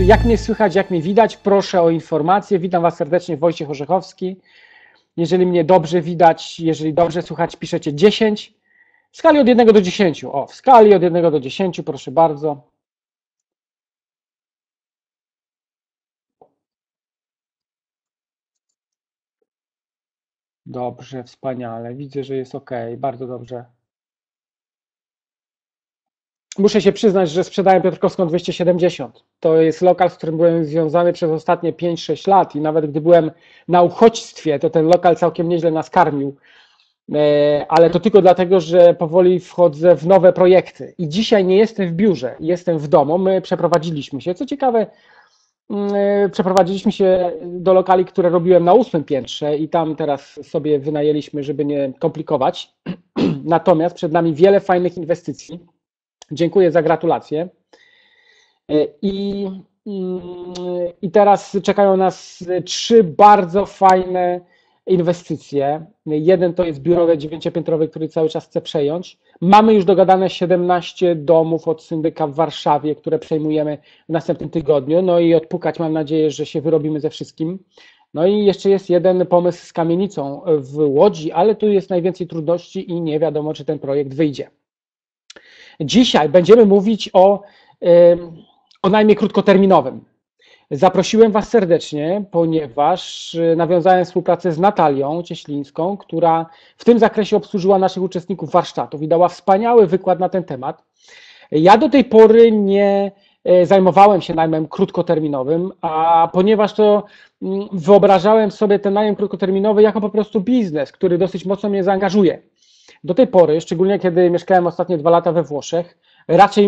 jak mnie słychać, jak mnie widać, proszę o informację. Witam Was serdecznie, Wojciech Orzechowski. Jeżeli mnie dobrze widać, jeżeli dobrze słychać, piszecie 10. W skali od 1 do 10. O, w skali od 1 do 10, proszę bardzo. Dobrze, wspaniale. Widzę, że jest ok. Bardzo dobrze. Muszę się przyznać, że sprzedałem Piotrkowską 270. To jest lokal, z którym byłem związany przez ostatnie 5-6 lat i nawet gdy byłem na uchodźstwie, to ten lokal całkiem nieźle nas karmił. Ale to tylko dlatego, że powoli wchodzę w nowe projekty. I dzisiaj nie jestem w biurze, jestem w domu. My przeprowadziliśmy się. Co ciekawe, przeprowadziliśmy się do lokali, które robiłem na 8. piętrze i tam teraz sobie wynajęliśmy, żeby nie komplikować. Natomiast przed nami wiele fajnych inwestycji. Dziękuję za gratulacje. I teraz czekają nas 3 bardzo fajne inwestycje. Jeden to jest biurowy 9-piętrowy, który cały czas chcę przejąć. Mamy już dogadane 17 domów od syndyka w Warszawie, które przejmujemy w następnym tygodniu. No i odpukać, mam nadzieję, że się wyrobimy ze wszystkim. No i jeszcze jest jeden pomysł z kamienicą w Łodzi, ale tu jest najwięcej trudności i nie wiadomo, czy ten projekt wyjdzie. Dzisiaj będziemy mówić o najmie krótkoterminowym. Zaprosiłem Was serdecznie, ponieważ nawiązałem współpracę z Natalią Cieślińską, która w tym zakresie obsłużyła naszych uczestników warsztatów i dała wspaniały wykład na ten temat. Ja do tej pory nie zajmowałem się najmem krótkoterminowym, a ponieważ to wyobrażałem sobie ten najem krótkoterminowy jako po prostu biznes, który dosyć mocno mnie zaangażuje. Do tej pory, szczególnie kiedy mieszkałem ostatnie 2 lata we Włoszech, raczej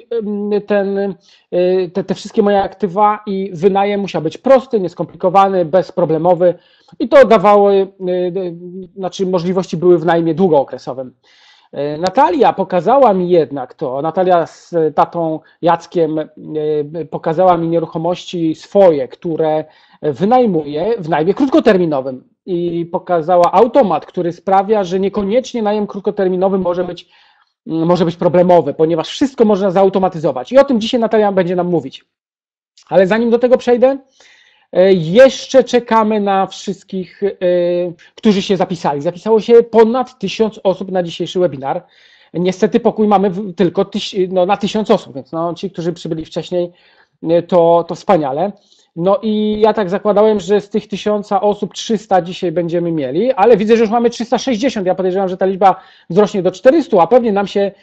te wszystkie moje aktywa i wynajem musiał być prosty, nieskomplikowany, bezproblemowy i to dawało, znaczy możliwości były w najmie długookresowym. Natalia pokazała mi jednak to, Natalia z tatą Jackiem pokazała mi nieruchomości swoje, które wynajmuje w najmie krótkoterminowym i pokazała automat, który sprawia, że niekoniecznie najem krótkoterminowy może być problemowy, ponieważ wszystko można zautomatyzować i o tym dzisiaj Natalia będzie nam mówić. Ale zanim do tego przejdę, jeszcze czekamy na wszystkich, którzy się zapisali. Zapisało się ponad 1000 osób na dzisiejszy webinar. Niestety pokój mamy tylko na 1000 osób, więc ci, którzy przybyli wcześniej, to wspaniale. No i ja tak zakładałem, że z tych 1000 osób 300 dzisiaj będziemy mieli, ale widzę, że już mamy 360. Ja podejrzewam, że ta liczba wzrośnie do 400, a pewnie nam się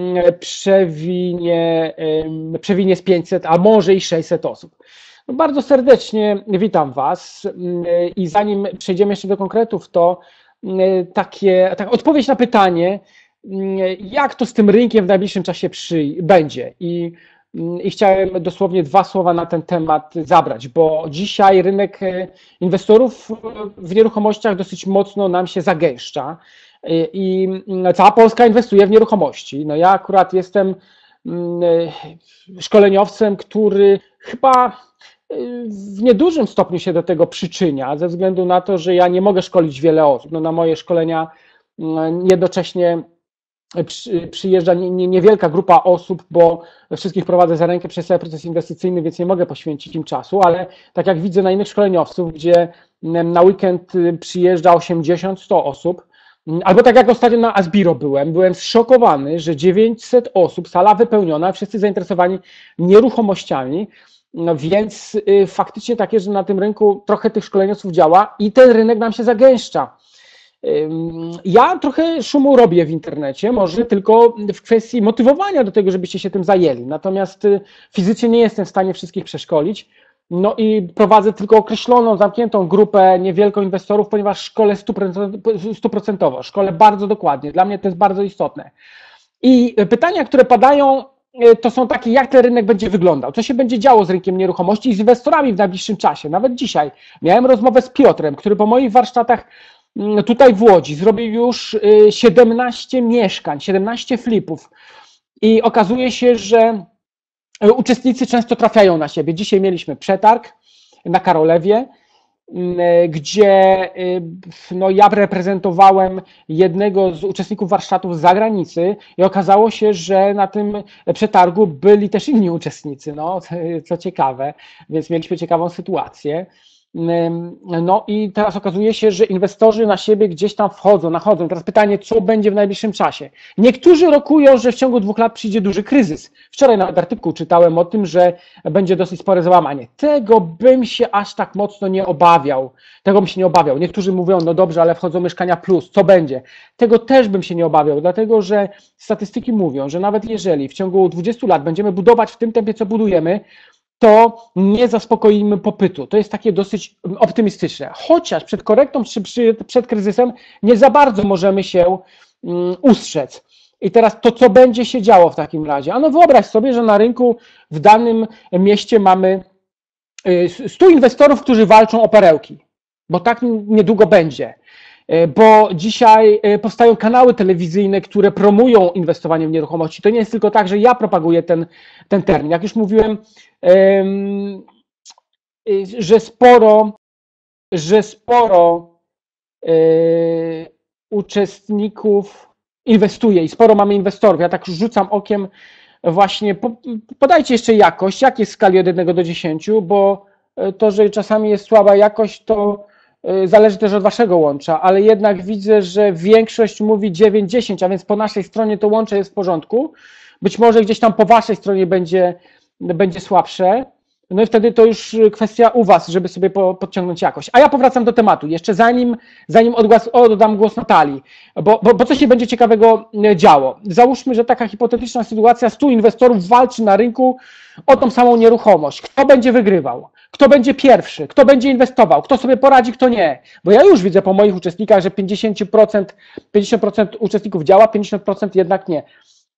przewinie z 500, a może i 600 osób. No bardzo serdecznie witam Was i zanim przejdziemy jeszcze do konkretów, to taka odpowiedź na pytanie, jak to z tym rynkiem w najbliższym czasie będzie. I chciałem dosłownie 2 słowa na ten temat zabrać, bo dzisiaj rynek inwestorów w nieruchomościach dosyć mocno nam się zagęszcza i cała Polska inwestuje w nieruchomości. No ja akurat jestem szkoleniowcem, który chyba w niedużym stopniu się do tego przyczynia, ze względu na to, że ja nie mogę szkolić wiele osób. No na moje szkolenia jednocześnie przyjeżdża niewielka grupa osób, bo wszystkich prowadzę za rękę przez cały proces inwestycyjny, więc nie mogę poświęcić im czasu, ale tak jak widzę na innych szkoleniowców, gdzie na weekend przyjeżdża 80-100 osób, albo tak jak ostatnio na Asbiro byłem zszokowany, że 900 osób, sala wypełniona, wszyscy zainteresowani nieruchomościami, no więc faktycznie tak jest, że na tym rynku trochę tych szkoleniowców działa i ten rynek nam się zagęszcza. Ja trochę szumu robię w internecie, może tylko w kwestii motywowania do tego, żebyście się tym zajęli. Natomiast fizycznie nie jestem w stanie wszystkich przeszkolić. No i prowadzę tylko określoną, zamkniętą grupę, niewielką inwestorów, ponieważ szkolę 100%, szkolę bardzo dokładnie. Dla mnie to jest bardzo istotne. I pytania, które padają, to są takie, jak ten rynek będzie wyglądał, co się będzie działo z rynkiem nieruchomości i z inwestorami w najbliższym czasie. Nawet dzisiaj miałem rozmowę z Piotrem, który po moich warsztatach tutaj w Łodzi zrobił już 17 mieszkań, 17 flipów i okazuje się, że uczestnicy często trafiają na siebie. Dzisiaj mieliśmy przetarg na Karolewie gdzie no, ja reprezentowałem jednego z uczestników warsztatów z zagranicy i okazało się, że na tym przetargu byli też inni uczestnicy, no, co ciekawe, więc mieliśmy ciekawą sytuację. No i teraz okazuje się, że inwestorzy na siebie gdzieś tam nachodzą. Teraz pytanie, co będzie w najbliższym czasie? Niektórzy rokują, że w ciągu 2 lat przyjdzie duży kryzys. Wczoraj nawet artykuł czytałem o tym, że będzie dosyć spore załamanie. Tego bym się aż tak mocno nie obawiał. Tego bym się nie obawiał. Niektórzy mówią, no dobrze, ale wchodzą mieszkania plus, co będzie? Tego też bym się nie obawiał, dlatego że statystyki mówią, że nawet jeżeli w ciągu 20 lat będziemy budować w tym tempie, co budujemy, to nie zaspokoimy popytu. To jest takie dosyć optymistyczne. Chociaż przed korektą czy przed kryzysem nie za bardzo możemy się ustrzec. I teraz to, co będzie się działo w takim razie? Ano wyobraź sobie, że na rynku w danym mieście mamy 100 inwestorów, którzy walczą o perełki, bo tak niedługo będzie. Bo dzisiaj powstają kanały telewizyjne, które promują inwestowanie w nieruchomości. To nie jest tylko tak, że ja propaguję ten termin. Jak już mówiłem, że sporo uczestników inwestuje i sporo mamy inwestorów. Ja tak rzucam okiem właśnie, podajcie jeszcze jakość, jak jest w skali od 1 do 10, bo to, że czasami jest słaba jakość, to zależy też od waszego łącza, ale jednak widzę, że większość mówi 9-10, a więc po naszej stronie to łącze jest w porządku. Być może gdzieś tam po waszej stronie będzie słabsze. No i wtedy to już kwestia u was, żeby sobie podciągnąć jakość. A ja powracam do tematu, jeszcze zanim oddam głos Natalii, bo co się będzie ciekawego działo? Załóżmy, że taka hipotetyczna sytuacja, 100 inwestorów walczy na rynku o tą samą nieruchomość. Kto będzie wygrywał? Kto będzie pierwszy? Kto będzie inwestował? Kto sobie poradzi, kto nie? Bo ja już widzę po moich uczestnikach, że 50% uczestników działa, 50% jednak nie.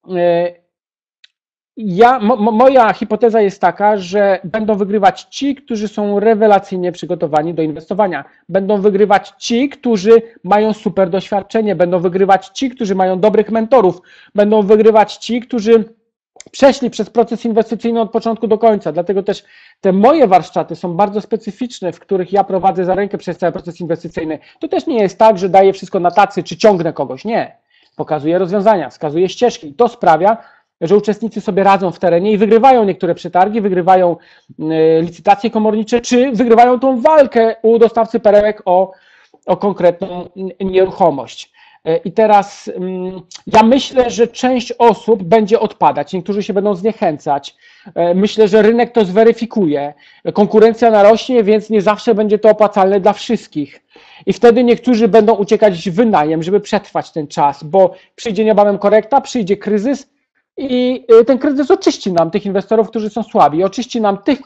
Moja hipoteza jest taka, że będą wygrywać ci, którzy są rewelacyjnie przygotowani do inwestowania. Będą wygrywać ci, którzy mają super doświadczenie. Będą wygrywać ci, którzy mają dobrych mentorów. Będą wygrywać ci, którzy przeszli przez proces inwestycyjny od początku do końca. Dlatego też te moje warsztaty są bardzo specyficzne, w których ja prowadzę za rękę przez cały proces inwestycyjny. To też nie jest tak, że daję wszystko na tacy, czy ciągnę kogoś. Nie. Pokazuję rozwiązania, wskazuję ścieżki. I to sprawia, że uczestnicy sobie radzą w terenie i wygrywają niektóre przetargi, wygrywają licytacje komornicze, czy wygrywają tą walkę u dostawcy perełek o konkretną nieruchomość. I teraz ja myślę, że część osób będzie odpadać, niektórzy się będą zniechęcać. Myślę, że rynek to zweryfikuje. Konkurencja narośnie, więc nie zawsze będzie to opłacalne dla wszystkich. I wtedy niektórzy będą uciekać w wynajem, żeby przetrwać ten czas, bo przyjdzie niebawem korekta, przyjdzie kryzys, i ten kryzys oczyści nam tych inwestorów, którzy są słabi, oczyści nam tych,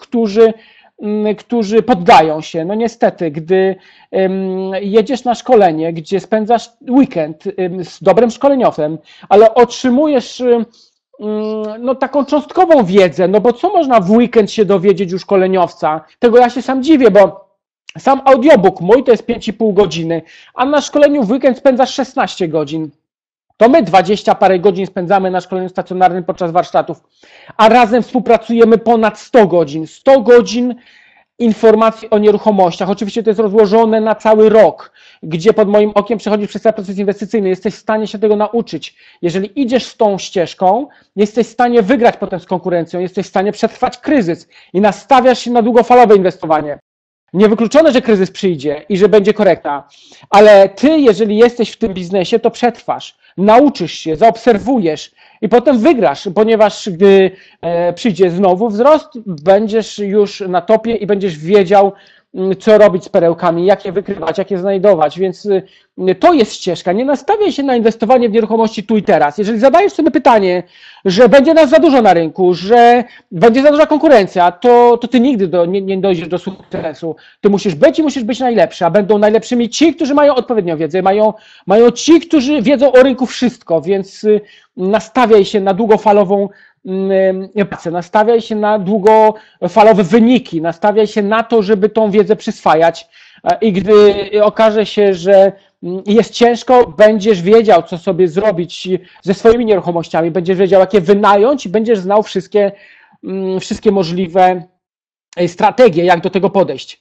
którzy poddają się. No niestety, gdy jedziesz na szkolenie, gdzie spędzasz weekend z dobrym szkoleniowcem, ale otrzymujesz no, taką cząstkową wiedzę, no bo co można w weekend się dowiedzieć u szkoleniowca? Tego ja się sam dziwię, bo sam audiobook mój to jest 5,5 godziny, a na szkoleniu w weekend spędzasz 16 godzin. To my 20 parę godzin spędzamy na szkoleniu stacjonarnym podczas warsztatów, a razem współpracujemy ponad 100 godzin. 100 godzin informacji o nieruchomościach. Oczywiście to jest rozłożone na cały rok, gdzie pod moim okiem przechodzisz przez cały proces inwestycyjny. Jesteś w stanie się tego nauczyć. Jeżeli idziesz z tą ścieżką, jesteś w stanie wygrać potem z konkurencją, jesteś w stanie przetrwać kryzys i nastawiasz się na długofalowe inwestowanie. Niewykluczone, że kryzys przyjdzie i że będzie korekta, ale ty, jeżeli jesteś w tym biznesie, to przetrwasz, nauczysz się, zaobserwujesz i potem wygrasz, ponieważ gdy przyjdzie znowu wzrost, będziesz już na topie i będziesz wiedział, co robić z perełkami, jak je wykrywać, jak je znajdować, więc to jest ścieżka. Nie nastawiaj się na inwestowanie w nieruchomości tu i teraz. Jeżeli zadajesz sobie pytanie, że będzie nas za dużo na rynku, że będzie za duża konkurencja, to ty nigdy nie dojdziesz do sukcesu. Ty musisz być i musisz być najlepszy, a będą najlepszymi ci, którzy mają odpowiednią wiedzę, mają ci, którzy wiedzą o rynku wszystko, więc nastawiaj się na długofalową pracę, nastawiaj się na długofalowe wyniki, nastawiaj się na to, żeby tą wiedzę przyswajać i gdy okaże się, że jest ciężko, będziesz wiedział, co sobie zrobić ze swoimi nieruchomościami, będziesz wiedział, jak je wynająć i będziesz znał wszystkie możliwe strategie, jak do tego podejść.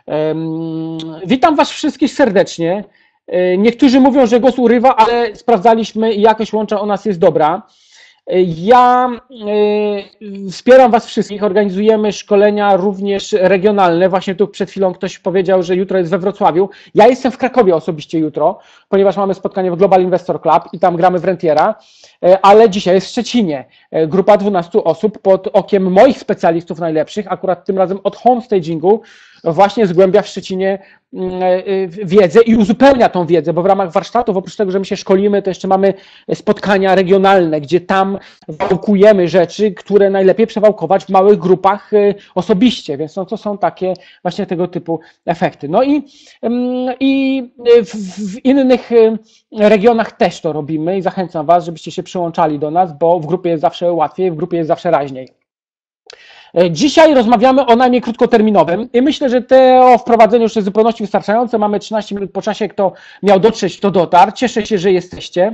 Witam Was wszystkich serdecznie. Niektórzy mówią, że głos urywa, ale sprawdzaliśmy i jakość łącza u nas jest dobra. Ja wspieram Was wszystkich, organizujemy szkolenia również regionalne. Właśnie tu przed chwilą ktoś powiedział, że jutro jest we Wrocławiu. Ja jestem w Krakowie osobiście jutro, ponieważ mamy spotkanie w Global Investor Club i tam gramy w rentiera, ale dzisiaj jest w Szczecinie. Grupa 12 osób pod okiem moich specjalistów najlepszych, akurat tym razem od homestagingu, właśnie zgłębia w Szczecinie wiedzę i uzupełnia tą wiedzę, bo w ramach warsztatów, oprócz tego, że my się szkolimy, to jeszcze mamy spotkania regionalne, gdzie tam wałkujemy rzeczy, które najlepiej przewałkować w małych grupach osobiście, więc no to są takie właśnie tego typu efekty. No i w innych regionach też to robimy i zachęcam Was, żebyście się przyłączali do nas, bo w grupie jest zawsze łatwiej, w grupie jest zawsze raźniej. Dzisiaj rozmawiamy o najmie krótkoterminowym i myślę, że to wprowadzenie już jest w zupełności wystarczające. Mamy 13 minut po czasie, kto miał dotrzeć, to dotarł. Cieszę się, że jesteście.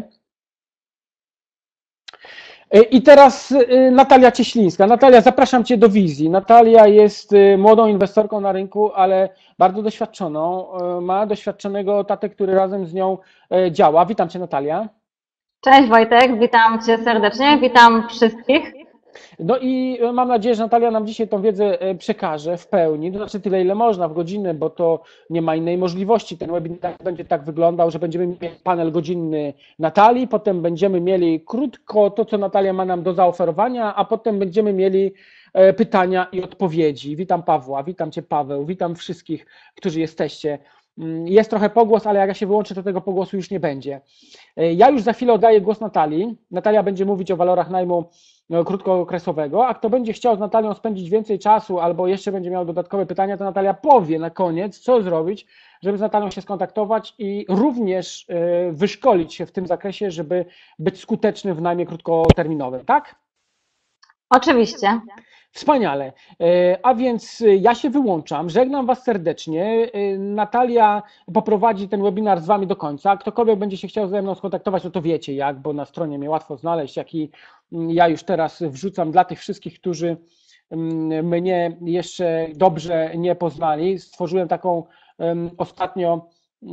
I teraz Natalia Cieślińska. Natalia, zapraszam Cię do wizji. Natalia jest młodą inwestorką na rynku, ale bardzo doświadczoną. Ma doświadczonego tatę, który razem z nią działa. Witam Cię, Natalia. Cześć Wojtek, witam Cię serdecznie, witam wszystkich. No i mam nadzieję, że Natalia nam dzisiaj tą wiedzę przekaże w pełni, to znaczy tyle, ile można w godzinę, bo to nie ma innej możliwości. Ten webinar będzie tak wyglądał, że będziemy mieli panel godzinny Natalii, potem będziemy mieli krótko to, co Natalia ma nam do zaoferowania, a potem będziemy mieli pytania i odpowiedzi. Witam Pawła, witam Cię Paweł, witam wszystkich, którzy jesteście. Jest trochę pogłos, ale jak ja się wyłączę, to tego pogłosu już nie będzie. Ja już za chwilę oddaję głos Natalii. Natalia będzie mówić o walorach najmu krótkookresowego, a kto będzie chciał z Natalią spędzić więcej czasu albo jeszcze będzie miał dodatkowe pytania, to Natalia powie na koniec, co zrobić, żeby z Natalią się skontaktować i również wyszkolić się w tym zakresie, żeby być skutecznym w najmie krótkoterminowym, tak? Oczywiście. Wspaniale. A więc ja się wyłączam, żegnam Was serdecznie. Natalia poprowadzi ten webinar z Wami do końca. Ktokolwiek będzie się chciał ze mną skontaktować, no to wiecie jak, bo na stronie mnie łatwo znaleźć, jak i ja już teraz wrzucam dla tych wszystkich, którzy mnie jeszcze dobrze nie poznali. Stworzyłem taką ostatnio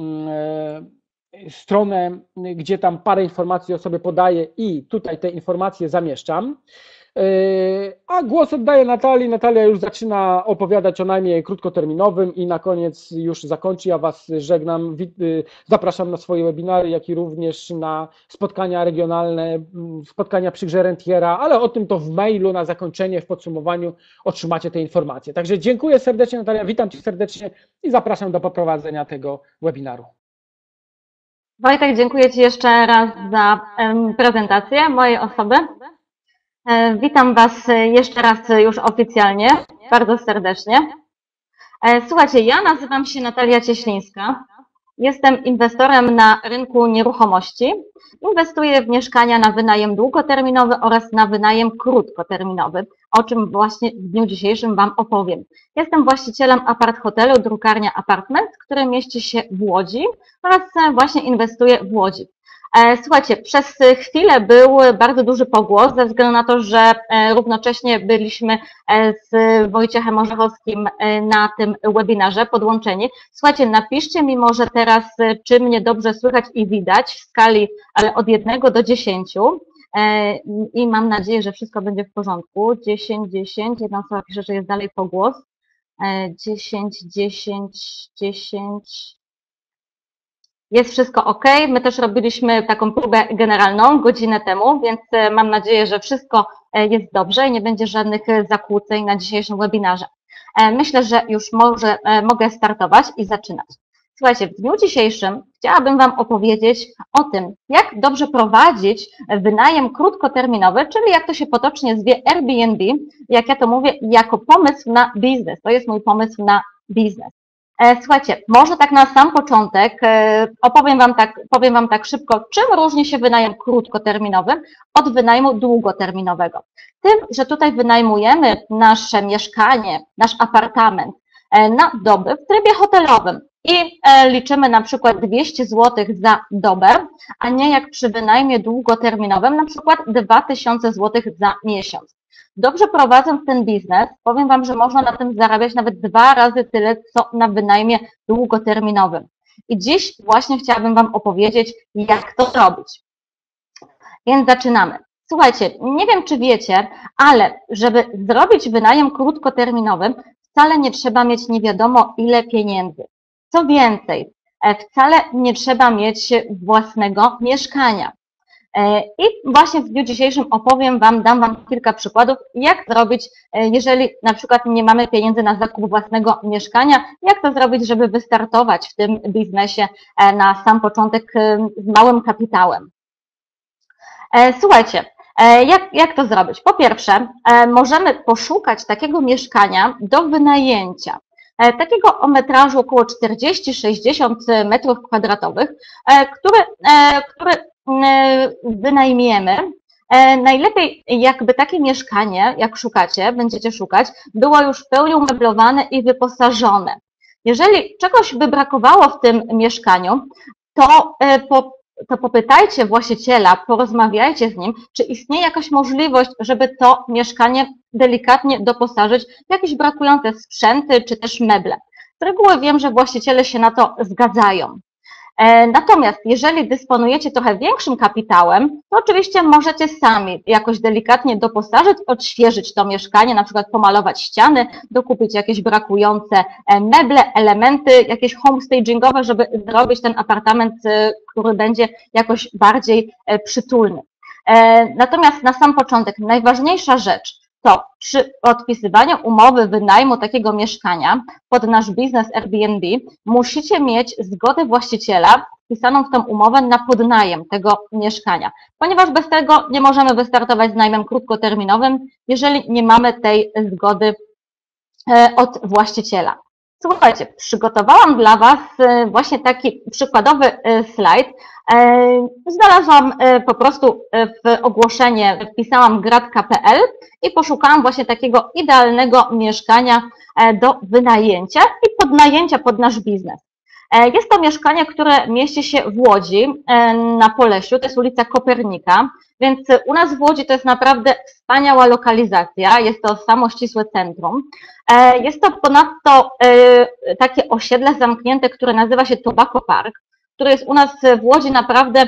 stronę, gdzie tam parę informacji o sobie podaję i tutaj te informacje zamieszczam. A głos oddaję Natalii. Natalia już zaczyna opowiadać o najmie krótkoterminowym i na koniec już zakończy. Ja Was żegnam. Zapraszam na swoje webinary, jak i również na spotkania regionalne, spotkania przy grze rentiera, ale o tym to w mailu na zakończenie, w podsumowaniu otrzymacie te informacje. Także dziękuję serdecznie Natalia, witam Cię serdecznie i zapraszam do poprowadzenia tego webinaru. Wojtek, dziękuję Ci jeszcze raz za prezentację mojej osoby. Witam Was jeszcze raz już oficjalnie, bardzo serdecznie. Słuchajcie, ja nazywam się Natalia Cieślińska. Jestem inwestorem na rynku nieruchomości. Inwestuję w mieszkania na wynajem długoterminowy oraz na wynajem krótkoterminowy, o czym właśnie w dniu dzisiejszym Wam opowiem. Jestem właścicielem apart-hotelu Drukarnia Apartment, który mieści się w Łodzi oraz właśnie inwestuję w Łodzi. Słuchajcie, przez chwilę był bardzo duży pogłos ze względu na to, że równocześnie byliśmy z Wojciechem Orzechowskim na tym webinarze podłączeni. Słuchajcie, napiszcie mi może teraz, czy mnie dobrze słychać i widać w skali od 1 do 10 i mam nadzieję, że wszystko będzie w porządku. 10, 10, jedna osoba pisze, że jest dalej pogłos. 10, 10, 10... Jest wszystko ok. My też robiliśmy taką próbę generalną godzinę temu, więc mam nadzieję, że wszystko jest dobrze i nie będzie żadnych zakłóceń na dzisiejszym webinarze. Myślę, że już mogę startować i zaczynać. Słuchajcie, w dniu dzisiejszym chciałabym Wam opowiedzieć o tym, jak dobrze prowadzić wynajem krótkoterminowy, czyli jak to się potocznie zwie Airbnb, jak ja to mówię, jako pomysł na biznes. To jest mój pomysł na biznes. Słuchajcie, może tak na sam początek powiem Wam tak szybko, czym różni się wynajem krótkoterminowy od wynajmu długoterminowego. Tym, że tutaj wynajmujemy nasze mieszkanie, nasz apartament na dobę w trybie hotelowym i liczymy na przykład 200 zł za dobę, a nie jak przy wynajmie długoterminowym, na przykład 2000 zł za miesiąc. dobrze prowadząc ten biznes, powiem Wam, że można na tym zarabiać nawet 2 razy tyle, co na wynajmie długoterminowym. I dziś właśnie chciałabym Wam opowiedzieć, jak to zrobić. Więc zaczynamy. Słuchajcie, nie wiem, czy wiecie, ale żeby zrobić wynajem krótkoterminowy, wcale nie trzeba mieć nie wiadomo ile pieniędzy. Co więcej, wcale nie trzeba mieć własnego mieszkania. I właśnie w dniu dzisiejszym dam Wam kilka przykładów, jak zrobić, jeżeli na przykład nie mamy pieniędzy na zakup własnego mieszkania, jak to zrobić, żeby wystartować w tym biznesie na sam początek z małym kapitałem. Słuchajcie, jak to zrobić? Po pierwsze, możemy poszukać takiego mieszkania do wynajęcia, takiego o metrażu około 40-60 m2, który wynajmiemy. Najlepiej jakby takie mieszkanie, jak będziecie szukać, było już w pełni umeblowane i wyposażone. Jeżeli czegoś by brakowało w tym mieszkaniu, to popytajcie właściciela, porozmawiajcie z nim, czy istnieje jakaś możliwość, żeby to mieszkanie delikatnie doposażyć w jakieś brakujące sprzęty, czy też meble. Z reguły wiem, że właściciele się na to zgadzają. Natomiast jeżeli dysponujecie trochę większym kapitałem, to oczywiście możecie sami jakoś delikatnie doposażyć, odświeżyć to mieszkanie, na przykład pomalować ściany, dokupić jakieś brakujące meble, elementy, jakieś homestagingowe, żeby zrobić ten apartament, który będzie jakoś bardziej przytulny. Natomiast na sam początek najważniejsza rzecz to przy podpisywaniu umowy wynajmu takiego mieszkania pod nasz biznes Airbnb musicie mieć zgodę właściciela wpisaną w tą umowę na podnajem tego mieszkania, ponieważ bez tego nie możemy wystartować z najmem krótkoterminowym, jeżeli nie mamy tej zgody od właściciela. Słuchajcie, przygotowałam dla Was właśnie taki przykładowy slajd. Znalazłam po prostu w ogłoszenie, wpisałam gratka.pl i poszukałam właśnie takiego idealnego mieszkania do wynajęcia i podnajęcia pod nasz biznes. Jest to mieszkanie, które mieści się w Łodzi, na Polesiu, to jest ulica Kopernika, więc u nas w Łodzi to jest naprawdę wspaniała lokalizacja, jest to samo ścisłe centrum. Jest to ponadto takie osiedle zamknięte, które nazywa się Tobacco Park, które jest u nas w Łodzi naprawdę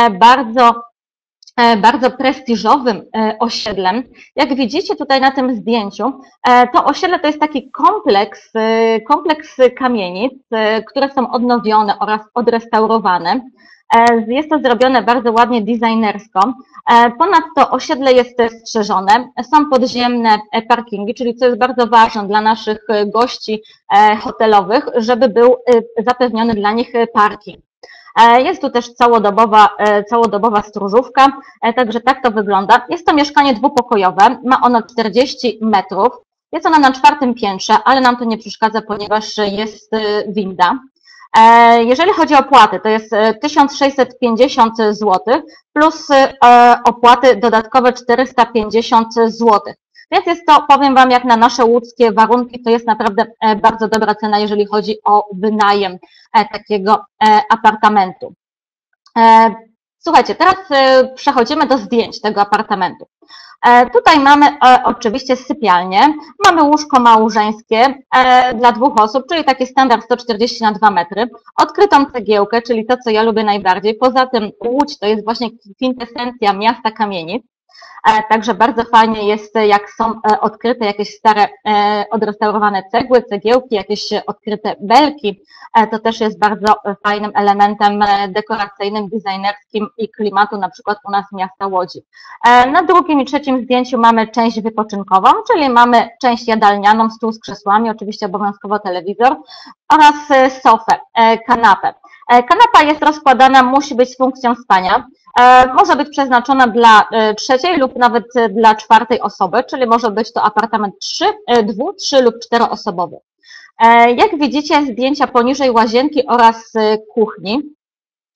bardzo prestiżowym osiedlem. Jak widzicie tutaj na tym zdjęciu, to osiedle to jest taki kompleks kamienic, które są odnowione oraz odrestaurowane. Jest to zrobione bardzo ładnie designersko. Ponadto osiedle jest strzeżone, są podziemne parkingi, czyli co jest bardzo ważne dla naszych gości hotelowych, żeby był zapewniony dla nich parking. Jest tu też całodobowa stróżówka, także tak to wygląda. Jest to mieszkanie dwupokojowe, ma ono 40 metrów, jest ono na 4. piętrze, ale nam to nie przeszkadza, ponieważ jest winda. Jeżeli chodzi o opłaty, to jest 1650 zł plus opłaty dodatkowe 450 zł. Więc jest to, powiem Wam, jak na nasze łódzkie warunki, to jest naprawdę bardzo dobra cena, jeżeli chodzi o wynajem takiego apartamentu. Słuchajcie, teraz przechodzimy do zdjęć tego apartamentu. Tutaj mamy oczywiście sypialnię, mamy łóżko małżeńskie dla 2 osób, czyli taki standard 140 na 2 metry, odkrytą cegiełkę, czyli to, co ja lubię najbardziej. Poza tym Łódź to jest właśnie kwintesencja miasta kamienic. Także bardzo fajnie jest, jak są odkryte jakieś stare, odrestaurowane cegły, cegiełki, jakieś odkryte belki. To też jest bardzo fajnym elementem dekoracyjnym, designerskim i klimatu, na przykład u nas miasta Łodzi. Na 2. i 3. zdjęciu mamy część wypoczynkową, czyli mamy część jadalnianą, stół z krzesłami, oczywiście obowiązkowo telewizor oraz sofę, kanapę. Kanapa jest rozkładana, musi być z funkcją spania. Może być przeznaczona dla 3. lub nawet dla 4. osoby, czyli może być to apartament 2, 3 lub 4-osobowy. Jak widzicie, zdjęcia poniżej łazienki oraz kuchni.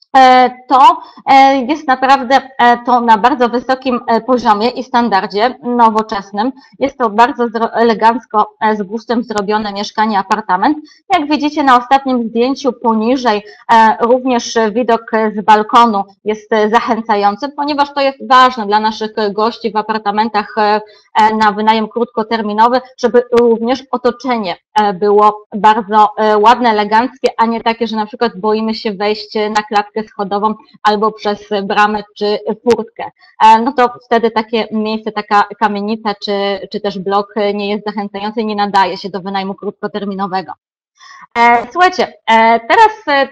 to jest naprawdę to na bardzo wysokim poziomie i standardzie nowoczesnym. Jest to bardzo elegancko, z gustem zrobione mieszkanie, apartament. Jak widzicie na ostatnim zdjęciu poniżej, również widok z balkonu jest zachęcający, ponieważ to jest ważne dla naszych gości w apartamentach na wynajem krótkoterminowy, żeby również otoczenie było bardzo ładne, eleganckie, a nie takie, że na przykład boimy się wejść na klatkę schodową albo przez bramę czy furtkę. No to wtedy takie miejsce, taka kamienica czy też blok nie jest zachęcający i nie nadaje się do wynajmu krótkoterminowego. Słuchajcie, teraz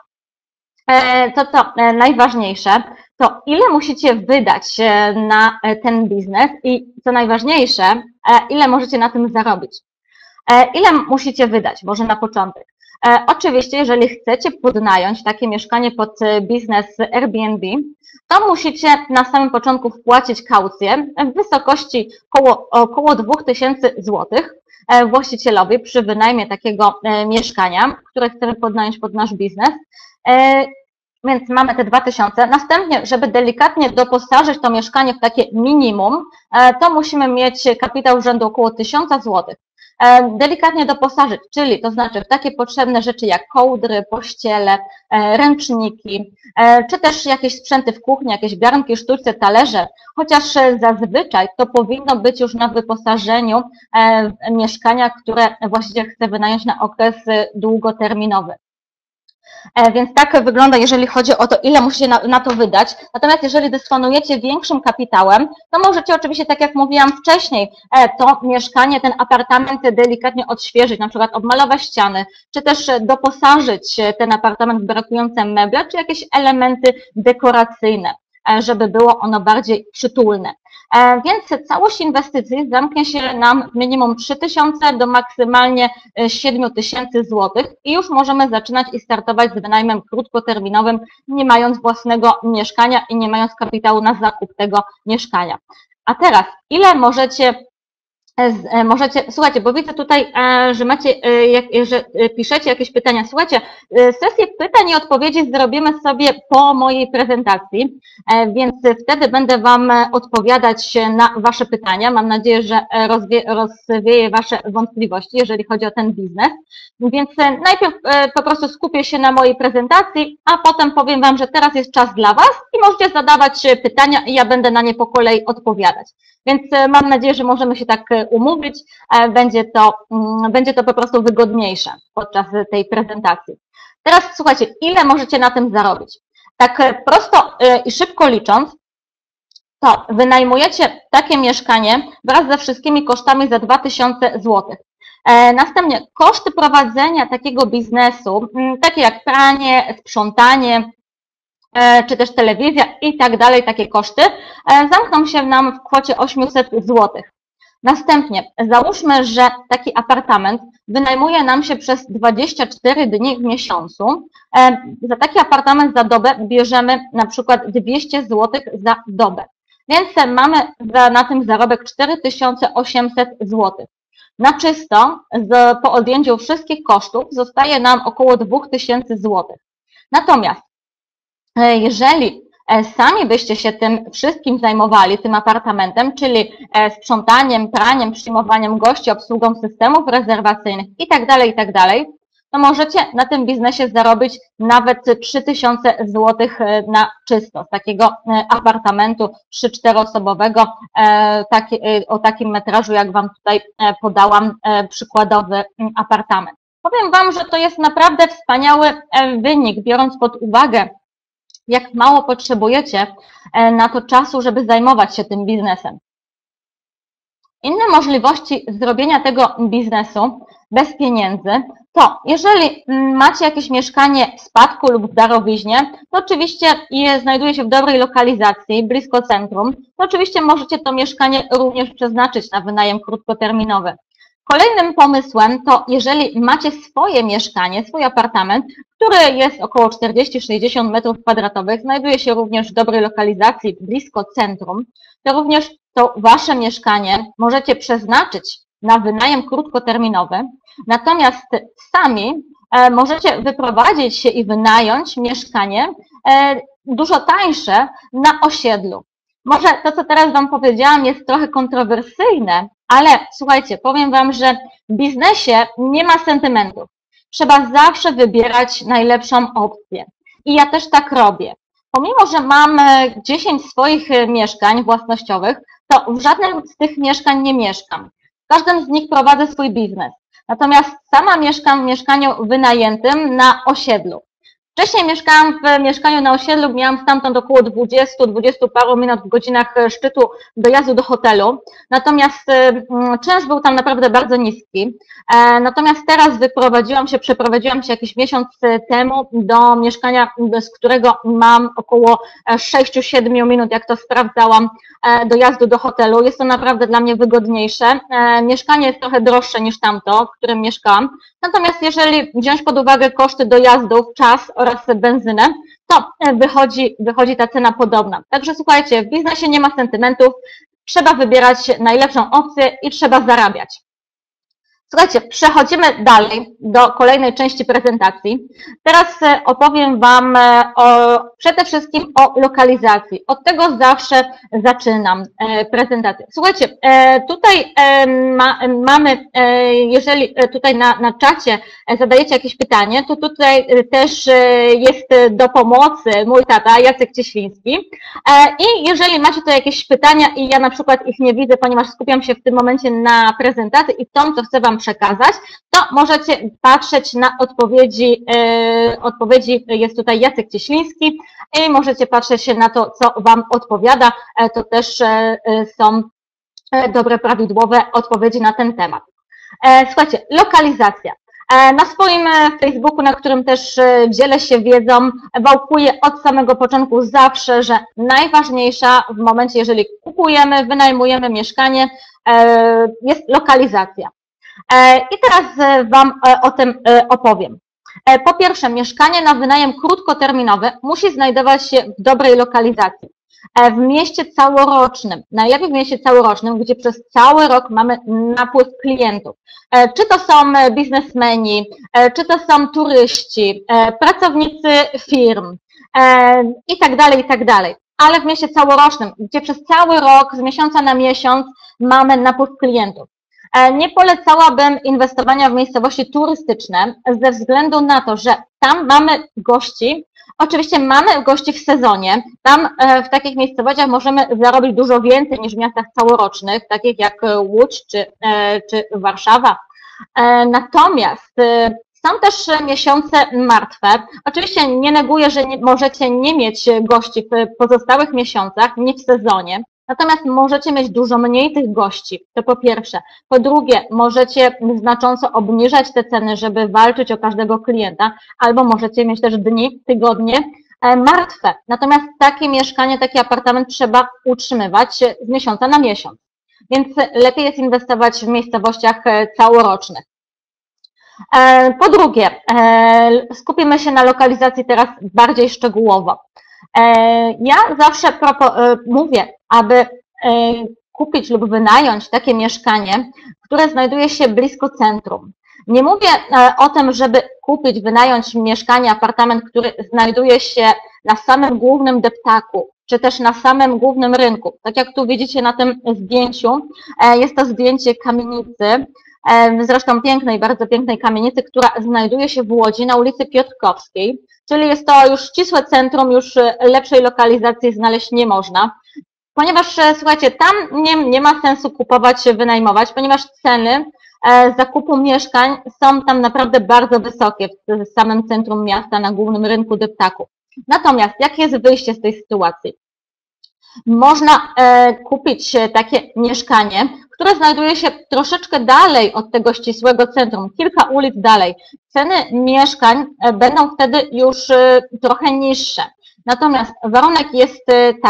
to co najważniejsze, to ile musicie wydać na ten biznes i co najważniejsze, ile możecie na tym zarobić. Ile musicie wydać? Może na początek. Oczywiście, jeżeli chcecie podnająć takie mieszkanie pod biznes Airbnb, to musicie na samym początku wpłacić kaucję w wysokości około 2000 zł właścicielowi przy wynajmie takiego mieszkania, które chcemy podnająć pod nasz biznes. Więc mamy te 2000. Następnie, żeby delikatnie doposażyć to mieszkanie w takie minimum, to musimy mieć kapitał rzędu około 1000 zł. Delikatnie doposażyć, czyli to znaczy w takie potrzebne rzeczy jak kołdry, pościele, ręczniki, czy też jakieś sprzęty w kuchni, jakieś garnki, sztućce, talerze, chociaż zazwyczaj to powinno być już na wyposażeniu mieszkania, które właściciel chce wynająć na okres długoterminowy. Więc tak wygląda, jeżeli chodzi o to, ile musicie na to wydać. Natomiast jeżeli dysponujecie większym kapitałem, to możecie oczywiście, tak jak mówiłam wcześniej, to mieszkanie, ten apartament delikatnie odświeżyć, na przykład obmalować ściany, czy też doposażyć ten apartament w brakujące meble, czy jakieś elementy dekoracyjne, żeby było ono bardziej przytulne. Więc całość inwestycji zamknie się nam minimum 3000 do maksymalnie 7000 zł i już możemy zaczynać i startować z wynajmem krótkoterminowym, nie mając własnego mieszkania i nie mając kapitału na zakup tego mieszkania. A teraz, ile możecie, słuchajcie, bo widzę tutaj, że macie, że piszecie jakieś pytania. Słuchajcie, sesję pytań i odpowiedzi zrobimy sobie po mojej prezentacji, więc wtedy będę Wam odpowiadać na Wasze pytania. Mam nadzieję, że rozwieję Wasze wątpliwości, jeżeli chodzi o ten biznes. Więc najpierw po prostu skupię się na mojej prezentacji, a potem powiem Wam, że teraz jest czas dla Was i możecie zadawać pytania i ja będę na nie po kolei odpowiadać. Więc mam nadzieję, że możemy się tak umówić, będzie to po prostu wygodniejsze podczas tej prezentacji. Teraz słuchajcie, ile możecie na tym zarobić? Tak prosto i szybko licząc, to wynajmujecie takie mieszkanie wraz ze wszystkimi kosztami za 2000 zł. Następnie koszty prowadzenia takiego biznesu, takie jak pranie, sprzątanie, czy też telewizja i tak dalej, takie koszty, zamkną się nam w kwocie 800 zł. Następnie załóżmy, że taki apartament wynajmuje nam się przez 24 dni w miesiącu. Za taki apartament za dobę bierzemy na przykład 200 zł za dobę. Więc mamy na tym zarobek 4800 zł. Na czysto, po odjęciu wszystkich kosztów, zostaje nam około 2000 zł. Natomiast jeżeli sami byście się tym wszystkim zajmowali, tym apartamentem, czyli sprzątaniem, praniem, przyjmowaniem gości, obsługą systemów rezerwacyjnych itd., to możecie na tym biznesie zarobić nawet 3000 zł na czysto z takiego apartamentu 3-4 osobowego, o takim metrażu, jak Wam tutaj podałam, przykładowy apartament. Powiem Wam, że to jest naprawdę wspaniały wynik, biorąc pod uwagę, jak mało potrzebujecie na to czasu, żeby zajmować się tym biznesem. Inne możliwości zrobienia tego biznesu bez pieniędzy to, jeżeli macie jakieś mieszkanie w spadku lub w darowiźnie, to oczywiście znajduje się w dobrej lokalizacji, blisko centrum, to oczywiście możecie to mieszkanie również przeznaczyć na wynajem krótkoterminowy. Kolejnym pomysłem to, jeżeli macie swoje mieszkanie, swój apartament, który jest około 40-60 m2, znajduje się również w dobrej lokalizacji, blisko centrum, to również to Wasze mieszkanie możecie przeznaczyć na wynajem krótkoterminowy, natomiast sami możecie wyprowadzić się i wynająć mieszkanie dużo tańsze na osiedlu. Może to, co teraz Wam powiedziałam, jest trochę kontrowersyjne, ale słuchajcie, powiem Wam, że w biznesie nie ma sentymentów. Trzeba zawsze wybierać najlepszą opcję. I ja też tak robię. Pomimo, że mam 10 swoich mieszkań własnościowych, to w żadnym z tych mieszkań nie mieszkam. W każdym z nich prowadzę swój biznes. Natomiast sama mieszkam w mieszkaniu wynajętym na osiedlu. Wcześniej mieszkałam w mieszkaniu na osiedlu, miałam stamtąd około 20 paru minut w godzinach szczytu dojazdu do hotelu. Natomiast czynsz był tam naprawdę bardzo niski. Natomiast teraz przeprowadziłam się jakiś miesiąc temu do mieszkania, z którego mam około 6-7 minut, jak to sprawdzałam, dojazdu do hotelu. Jest to naprawdę dla mnie wygodniejsze. Mieszkanie jest trochę droższe niż tamto, w którym mieszkałam. Natomiast jeżeli wziąć pod uwagę koszty dojazdów, czas oraz benzynę, to wychodzi ta cena podobna. Także słuchajcie, w biznesie nie ma sentymentów, trzeba wybierać najlepszą opcję i trzeba zarabiać. Słuchajcie, przechodzimy dalej do kolejnej części prezentacji. Teraz opowiem Wam przede wszystkim o lokalizacji. Od tego zawsze zaczynam prezentację. Słuchajcie, tutaj mamy, jeżeli tutaj na czacie zadajecie jakieś pytanie, to tutaj też jest do pomocy mój tata Jacek Cieśliński. I jeżeli macie tu jakieś pytania i ja na przykład ich nie widzę, ponieważ skupiam się w tym momencie na prezentacji i tą, co chcę Wam przekazać, to możecie patrzeć na odpowiedzi. Odpowiedzi jest tutaj Jacek Cieśliński i możecie patrzeć na to, co Wam odpowiada. To też są dobre, prawidłowe odpowiedzi na ten temat. Słuchajcie, lokalizacja. Na swoim Facebooku, na którym też dzielę się wiedzą, wałkuję od samego początku zawsze, że najważniejsza w momencie, jeżeli kupujemy, wynajmujemy mieszkanie, jest lokalizacja. I teraz Wam o tym opowiem. Po pierwsze, mieszkanie na wynajem krótkoterminowy musi znajdować się w dobrej lokalizacji. W mieście całorocznym, najlepiej w mieście całorocznym, gdzie przez cały rok mamy napływ klientów. Czy to są biznesmeni, czy to są turyści, pracownicy firm i tak dalej, i tak dalej. Ale w mieście całorocznym, gdzie przez cały rok, z miesiąca na miesiąc mamy napływ klientów. Nie polecałabym inwestowania w miejscowości turystyczne ze względu na to, że tam mamy gości. Oczywiście mamy gości w sezonie, tam w takich miejscowościach możemy zarobić dużo więcej niż w miastach całorocznych, takich jak Łódź czy Warszawa. Natomiast są też miesiące martwe. Oczywiście nie neguję, że możecie nie mieć gości w pozostałych miesiącach, nie w sezonie. Natomiast możecie mieć dużo mniej tych gości, to po pierwsze. Po drugie, możecie znacząco obniżać te ceny, żeby walczyć o każdego klienta, albo możecie mieć też dni, tygodnie martwe. Natomiast takie mieszkanie, taki apartament trzeba utrzymywać z miesiąca na miesiąc. Więc lepiej jest inwestować w miejscowościach całorocznych. Po drugie, skupimy się na lokalizacji teraz bardziej szczegółowo. Ja zawsze mówię, aby kupić lub wynająć takie mieszkanie, które znajduje się blisko centrum. Nie mówię o tym, żeby kupić, wynająć mieszkanie, apartament, który znajduje się na samym głównym deptaku, czy też na samym głównym rynku. Tak jak tu widzicie na tym zdjęciu, jest to zdjęcie kamienicy, zresztą pięknej, bardzo pięknej kamienicy, która znajduje się w Łodzi na ulicy Piotrkowskiej, czyli jest to już ścisłe centrum, już lepszej lokalizacji znaleźć nie można, ponieważ słuchajcie, tam nie ma sensu kupować, wynajmować, ponieważ ceny zakupu mieszkań są tam naprawdę bardzo wysokie w samym centrum miasta, na głównym rynku deptaku. Natomiast jakie jest wyjście z tej sytuacji? Można kupić takie mieszkanie, które znajduje się troszeczkę dalej od tego ścisłego centrum, kilka ulic dalej. Ceny mieszkań będą wtedy już trochę niższe. Natomiast warunek jest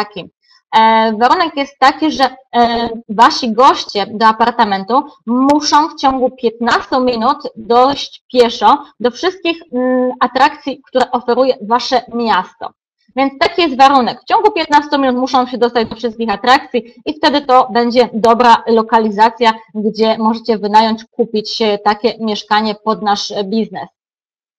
taki, że Wasi goście do apartamentu muszą w ciągu 15 minut dojść pieszo do wszystkich atrakcji, które oferuje Wasze miasto. Więc taki jest warunek. W ciągu 15 minut muszą się dostać do wszystkich atrakcji i wtedy to będzie dobra lokalizacja, gdzie możecie wynająć, kupić takie mieszkanie pod nasz biznes.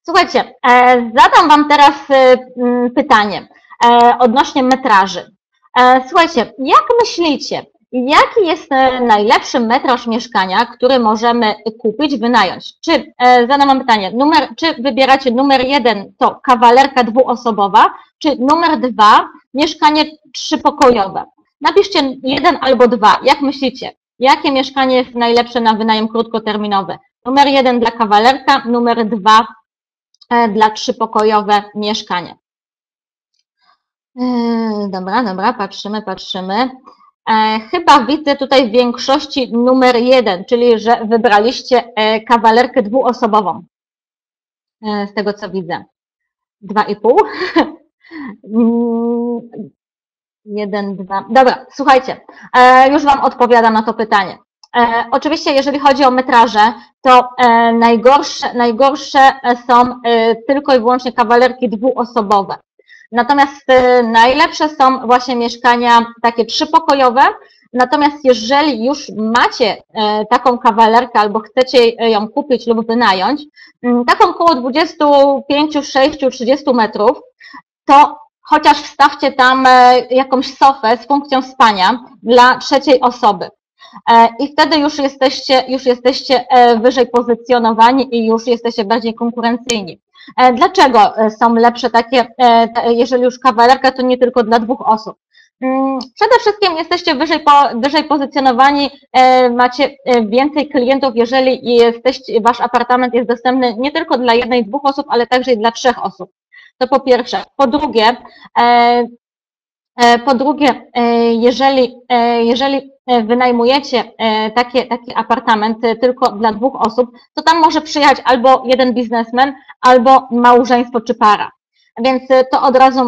Słuchajcie, zadam Wam teraz pytanie odnośnie metraży. Słuchajcie, jak myślicie, jaki jest najlepszy metraż mieszkania, który możemy kupić, wynająć? Zadam Wam pytanie, czy wybieracie numer 1 to kawalerka dwuosobowa, czy numer 2 mieszkanie trzypokojowe? Napiszcie 1 albo 2, jak myślicie? Jakie mieszkanie jest najlepsze na wynajem krótkoterminowy? Numer 1 dla kawalerka, numer 2 dla trzypokojowe mieszkanie. Dobra, patrzymy. Chyba widzę tutaj w większości numer 1, czyli że wybraliście kawalerkę dwuosobową. Z tego co widzę. 2,5. 1, 2. Dobra, słuchajcie, już Wam odpowiadam na to pytanie. Oczywiście, jeżeli chodzi o metraże, to najgorsze są tylko i wyłącznie kawalerki dwuosobowe. Natomiast najlepsze są właśnie mieszkania takie trzypokojowe. Natomiast jeżeli już macie taką kawalerkę albo chcecie ją kupić lub wynająć, taką około 25, 6, 30 metrów, to chociaż wstawcie tam jakąś sofę z funkcją spania dla trzeciej osoby. I wtedy już jesteście wyżej pozycjonowani i już jesteście bardziej konkurencyjni. Dlaczego są lepsze takie, jeżeli już kawalerka, to nie tylko dla 2 osób? Przede wszystkim jesteście wyżej pozycjonowani, macie więcej klientów, jeżeli wasz apartament jest dostępny nie tylko dla 1, 2 osób, ale także i dla 3 osób. To po pierwsze. Po drugie, jeżeli wynajmujecie taki apartament tylko dla 2 osób, to tam może przyjechać albo jeden biznesmen, albo małżeństwo czy para. Więc to od razu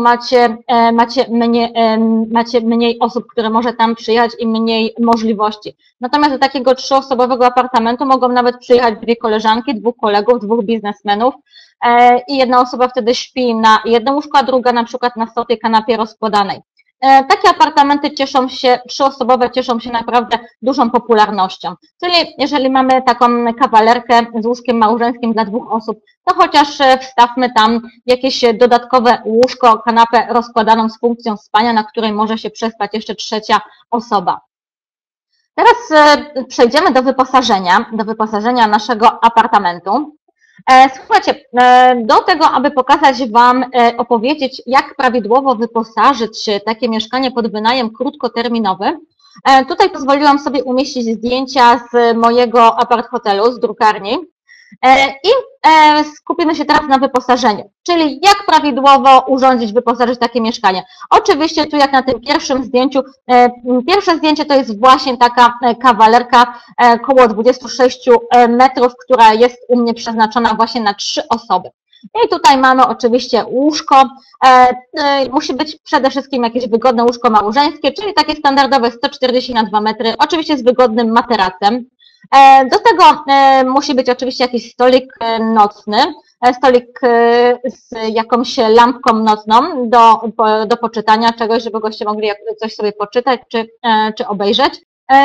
macie mniej osób, które może tam przyjechać i mniej możliwości. Natomiast do takiego 3-osobowego apartamentu mogą nawet przyjechać 2 koleżanki, 2 kolegów, 2 biznesmenów i jedna osoba wtedy śpi na jednym łóżku, a druga na przykład na sofie, kanapie rozkładanej. Takie apartamenty 3-osobowe cieszą się naprawdę dużą popularnością. Czyli jeżeli mamy taką kawalerkę z łóżkiem małżeńskim dla 2 osób, to chociaż wstawmy tam jakieś dodatkowe łóżko, kanapę rozkładaną z funkcją spania, na której może się przespać jeszcze trzecia osoba. Teraz przejdziemy do wyposażenia naszego apartamentu. Słuchajcie, do tego, aby pokazać Wam, opowiedzieć, jak prawidłowo wyposażyć takie mieszkanie pod wynajem krótkoterminowy, tutaj pozwoliłam sobie umieścić zdjęcia z mojego apart-hotelu, z drukarni i skupimy się teraz na wyposażeniu, czyli jak prawidłowo wyposażyć takie mieszkanie. Oczywiście tu jak na tym pierwszym zdjęciu, pierwsze zdjęcie to jest właśnie taka kawalerka około 26 metrów, która jest u mnie przeznaczona właśnie na 3 osoby. I tutaj mamy oczywiście łóżko, musi być przede wszystkim jakieś wygodne łóżko małżeńskie, czyli takie standardowe 140 na 2 metry, oczywiście z wygodnym materacem. Do tego musi być oczywiście jakiś stolik nocny, stolik z jakąś lampką nocną do poczytania czegoś, żeby goście mogli coś sobie poczytać czy obejrzeć.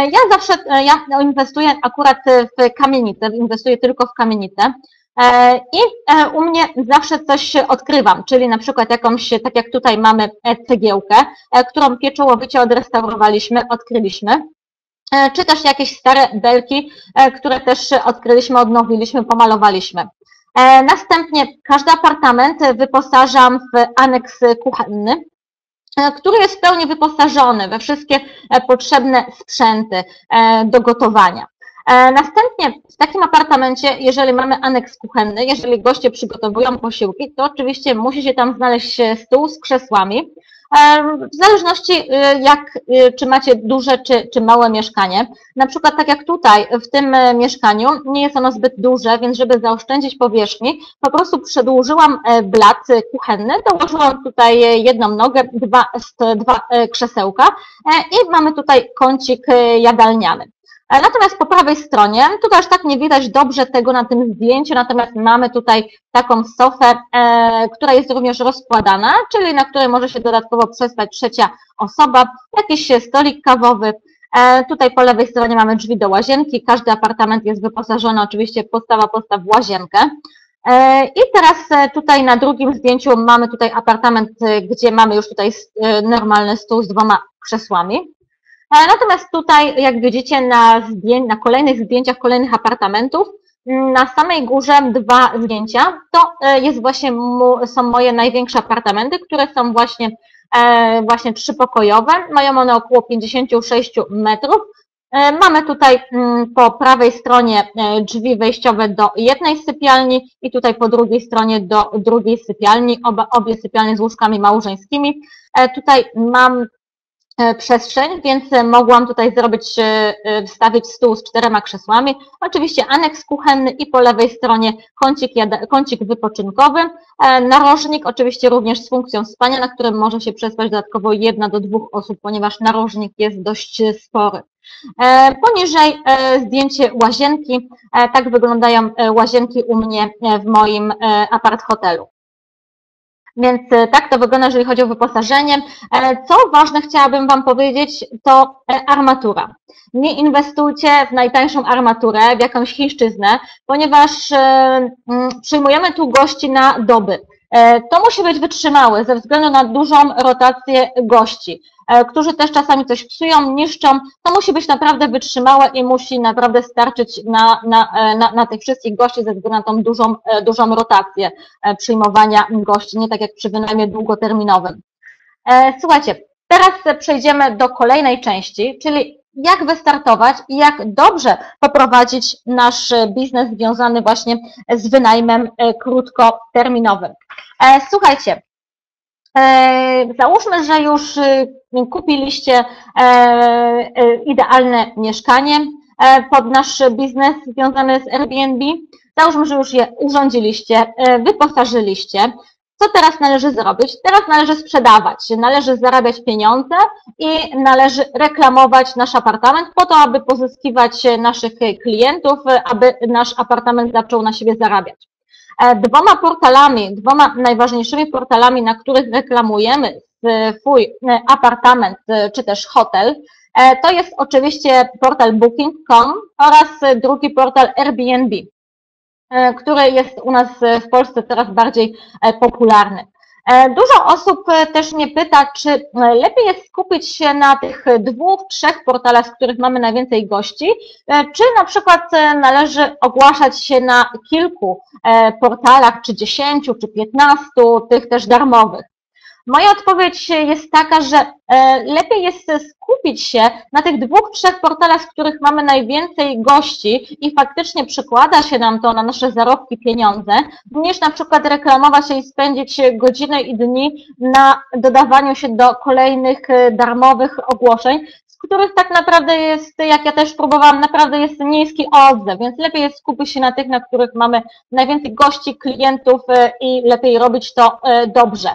Ja inwestuję akurat w kamienicę, inwestuję tylko w kamienicę. I u mnie zawsze coś odkrywam, czyli na przykład jakąś, tak jak tutaj mamy cegiełkę, którą pieczołowicie odrestaurowaliśmy, odkryliśmy, czy też jakieś stare belki, które też odkryliśmy, odnowiliśmy, pomalowaliśmy. Następnie każdy apartament wyposażam w aneks kuchenny, który jest w pełni wyposażony we wszystkie potrzebne sprzęty do gotowania. Następnie w takim apartamencie, jeżeli mamy aneks kuchenny, jeżeli goście przygotowują posiłki, to oczywiście musi się tam znaleźć stół z krzesłami. W zależności czy macie duże czy małe mieszkanie. Na przykład tak jak tutaj w tym mieszkaniu nie jest ono zbyt duże, więc żeby zaoszczędzić powierzchni, po prostu przedłużyłam blat kuchenny, dołożyłam tutaj jedną nogę, dwa krzesełka i mamy tutaj kącik jadalniany. Natomiast po prawej stronie, tutaj aż tak nie widać dobrze tego na tym zdjęciu, natomiast mamy tutaj taką sofę, która jest również rozkładana, czyli na której może się dodatkowo przespać trzecia osoba, jakiś stolik kawowy. Tutaj po lewej stronie mamy drzwi do łazienki, każdy apartament jest wyposażony oczywiście podstaw w łazienkę. I teraz tutaj na drugim zdjęciu mamy tutaj apartament, gdzie mamy już tutaj normalny stół z 2 krzesłami. Natomiast tutaj, jak widzicie, na kolejnych zdjęciach kolejnych apartamentów, na samej górze 2 zdjęcia, to są moje największe apartamenty, które są właśnie 3-pokojowe, mają one około 56 metrów. Mamy tutaj po prawej stronie drzwi wejściowe do jednej sypialni i tutaj po drugiej stronie do drugiej sypialni, obie sypialnie z łóżkami małżeńskimi. Tutaj mam przestrzeń, więc mogłam tutaj wstawić stół z 4 krzesłami, oczywiście aneks kuchenny i po lewej stronie kącik wypoczynkowy, narożnik, oczywiście również z funkcją spania, na którym może się przespać dodatkowo 1 do 2 osób, ponieważ narożnik jest dość spory. Poniżej zdjęcie łazienki, tak wyglądają łazienki u mnie w moim apart hotelu. Więc tak to wygląda, jeżeli chodzi o wyposażenie. Co ważne chciałabym Wam powiedzieć, to armatura. Nie inwestujcie w najtańszą armaturę, w jakąś chińszczyznę, ponieważ przyjmujemy tu gości na doby. To musi być wytrzymałe ze względu na dużą rotację gości, którzy też czasami coś psują, niszczą. To musi być naprawdę wytrzymałe i musi naprawdę starczyć na tych wszystkich gości ze względu na tą dużą rotację przyjmowania gości, nie tak jak przy wynajmie długoterminowym. Słuchajcie, teraz przejdziemy do kolejnej części, czyli jak wystartować i jak dobrze poprowadzić nasz biznes związany właśnie z wynajmem krótkoterminowym. Słuchajcie, załóżmy, że już kupiliście idealne mieszkanie pod nasz biznes związany z Airbnb. Załóżmy, że już je urządziliście, wyposażyliście. Co teraz należy zrobić? Teraz należy sprzedawać, należy zarabiać pieniądze i należy reklamować nasz apartament po to, aby pozyskiwać naszych klientów, aby nasz apartament zaczął na siebie zarabiać. 2 najważniejszymi portalami, na których reklamujemy swój apartament czy też hotel, to jest oczywiście portal Booking.com oraz drugi portal Airbnb, który jest u nas w Polsce coraz bardziej popularny. Dużo osób też mnie pyta, czy lepiej jest skupić się na tych 2-3 portalach, z których mamy najwięcej gości, czy na przykład należy ogłaszać się na kilku portalach, czy 10, czy 15, tych też darmowych. Moja odpowiedź jest taka, że lepiej jest skupić się na tych 2-3 portalach, z których mamy najwięcej gości i faktycznie przekłada się nam to na nasze zarobki, pieniądze, niż na przykład reklamować się i spędzić godziny i dni na dodawaniu się do kolejnych darmowych ogłoszeń, z których tak naprawdę jest, jak ja też próbowałam, naprawdę jest niski odzew, więc lepiej jest skupić się na tych, na których mamy najwięcej gości, klientów i lepiej robić to dobrze.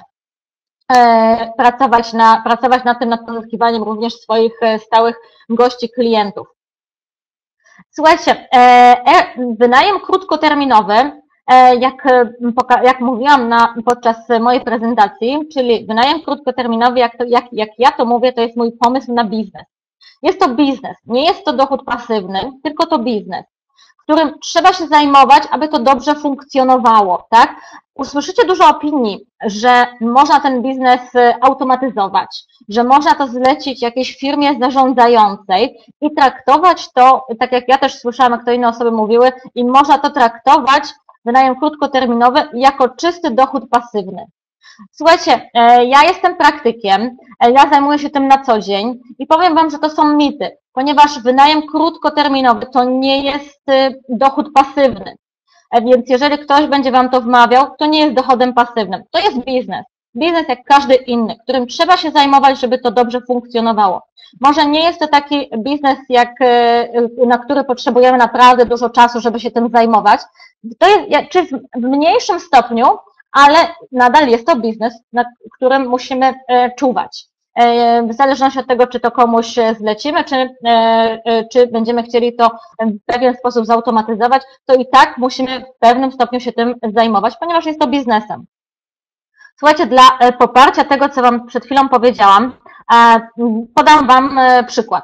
Pracować nad tym, nad pozyskiwaniem również swoich stałych gości, klientów. Słuchajcie, wynajem krótkoterminowy, jak mówiłam podczas mojej prezentacji, czyli wynajem krótkoterminowy, jak ja to mówię, to jest mój pomysł na biznes. Jest to biznes, nie jest to dochód pasywny, tylko to biznes, którym trzeba się zajmować, aby to dobrze funkcjonowało, tak? Usłyszycie dużo opinii, że można ten biznes automatyzować, że można to zlecić jakiejś firmie zarządzającej i traktować to, tak jak ja też słyszałam, jak to inne osoby mówiły, i można to traktować, wynajem krótkoterminowy, jako czysty dochód pasywny. Słuchajcie, ja jestem praktykiem, ja zajmuję się tym na co dzień i powiem Wam, że to są mity, ponieważ wynajem krótkoterminowy to nie jest dochód pasywny. Więc jeżeli ktoś będzie Wam to wmawiał, to nie jest dochodem pasywnym. To jest biznes. Biznes jak każdy inny, którym trzeba się zajmować, żeby to dobrze funkcjonowało. Może nie jest to taki biznes, na który potrzebujemy naprawdę dużo czasu, żeby się tym zajmować. To jest, czy w mniejszym stopniu, ale nadal jest to biznes, nad którym musimy czuwać. W zależności od tego, czy to komuś zlecimy, czy będziemy chcieli to w pewien sposób zautomatyzować, to i tak musimy w pewnym stopniu się tym zajmować, ponieważ jest to biznesem. Słuchajcie, dla poparcia tego, co Wam przed chwilą powiedziałam, podam Wam przykład.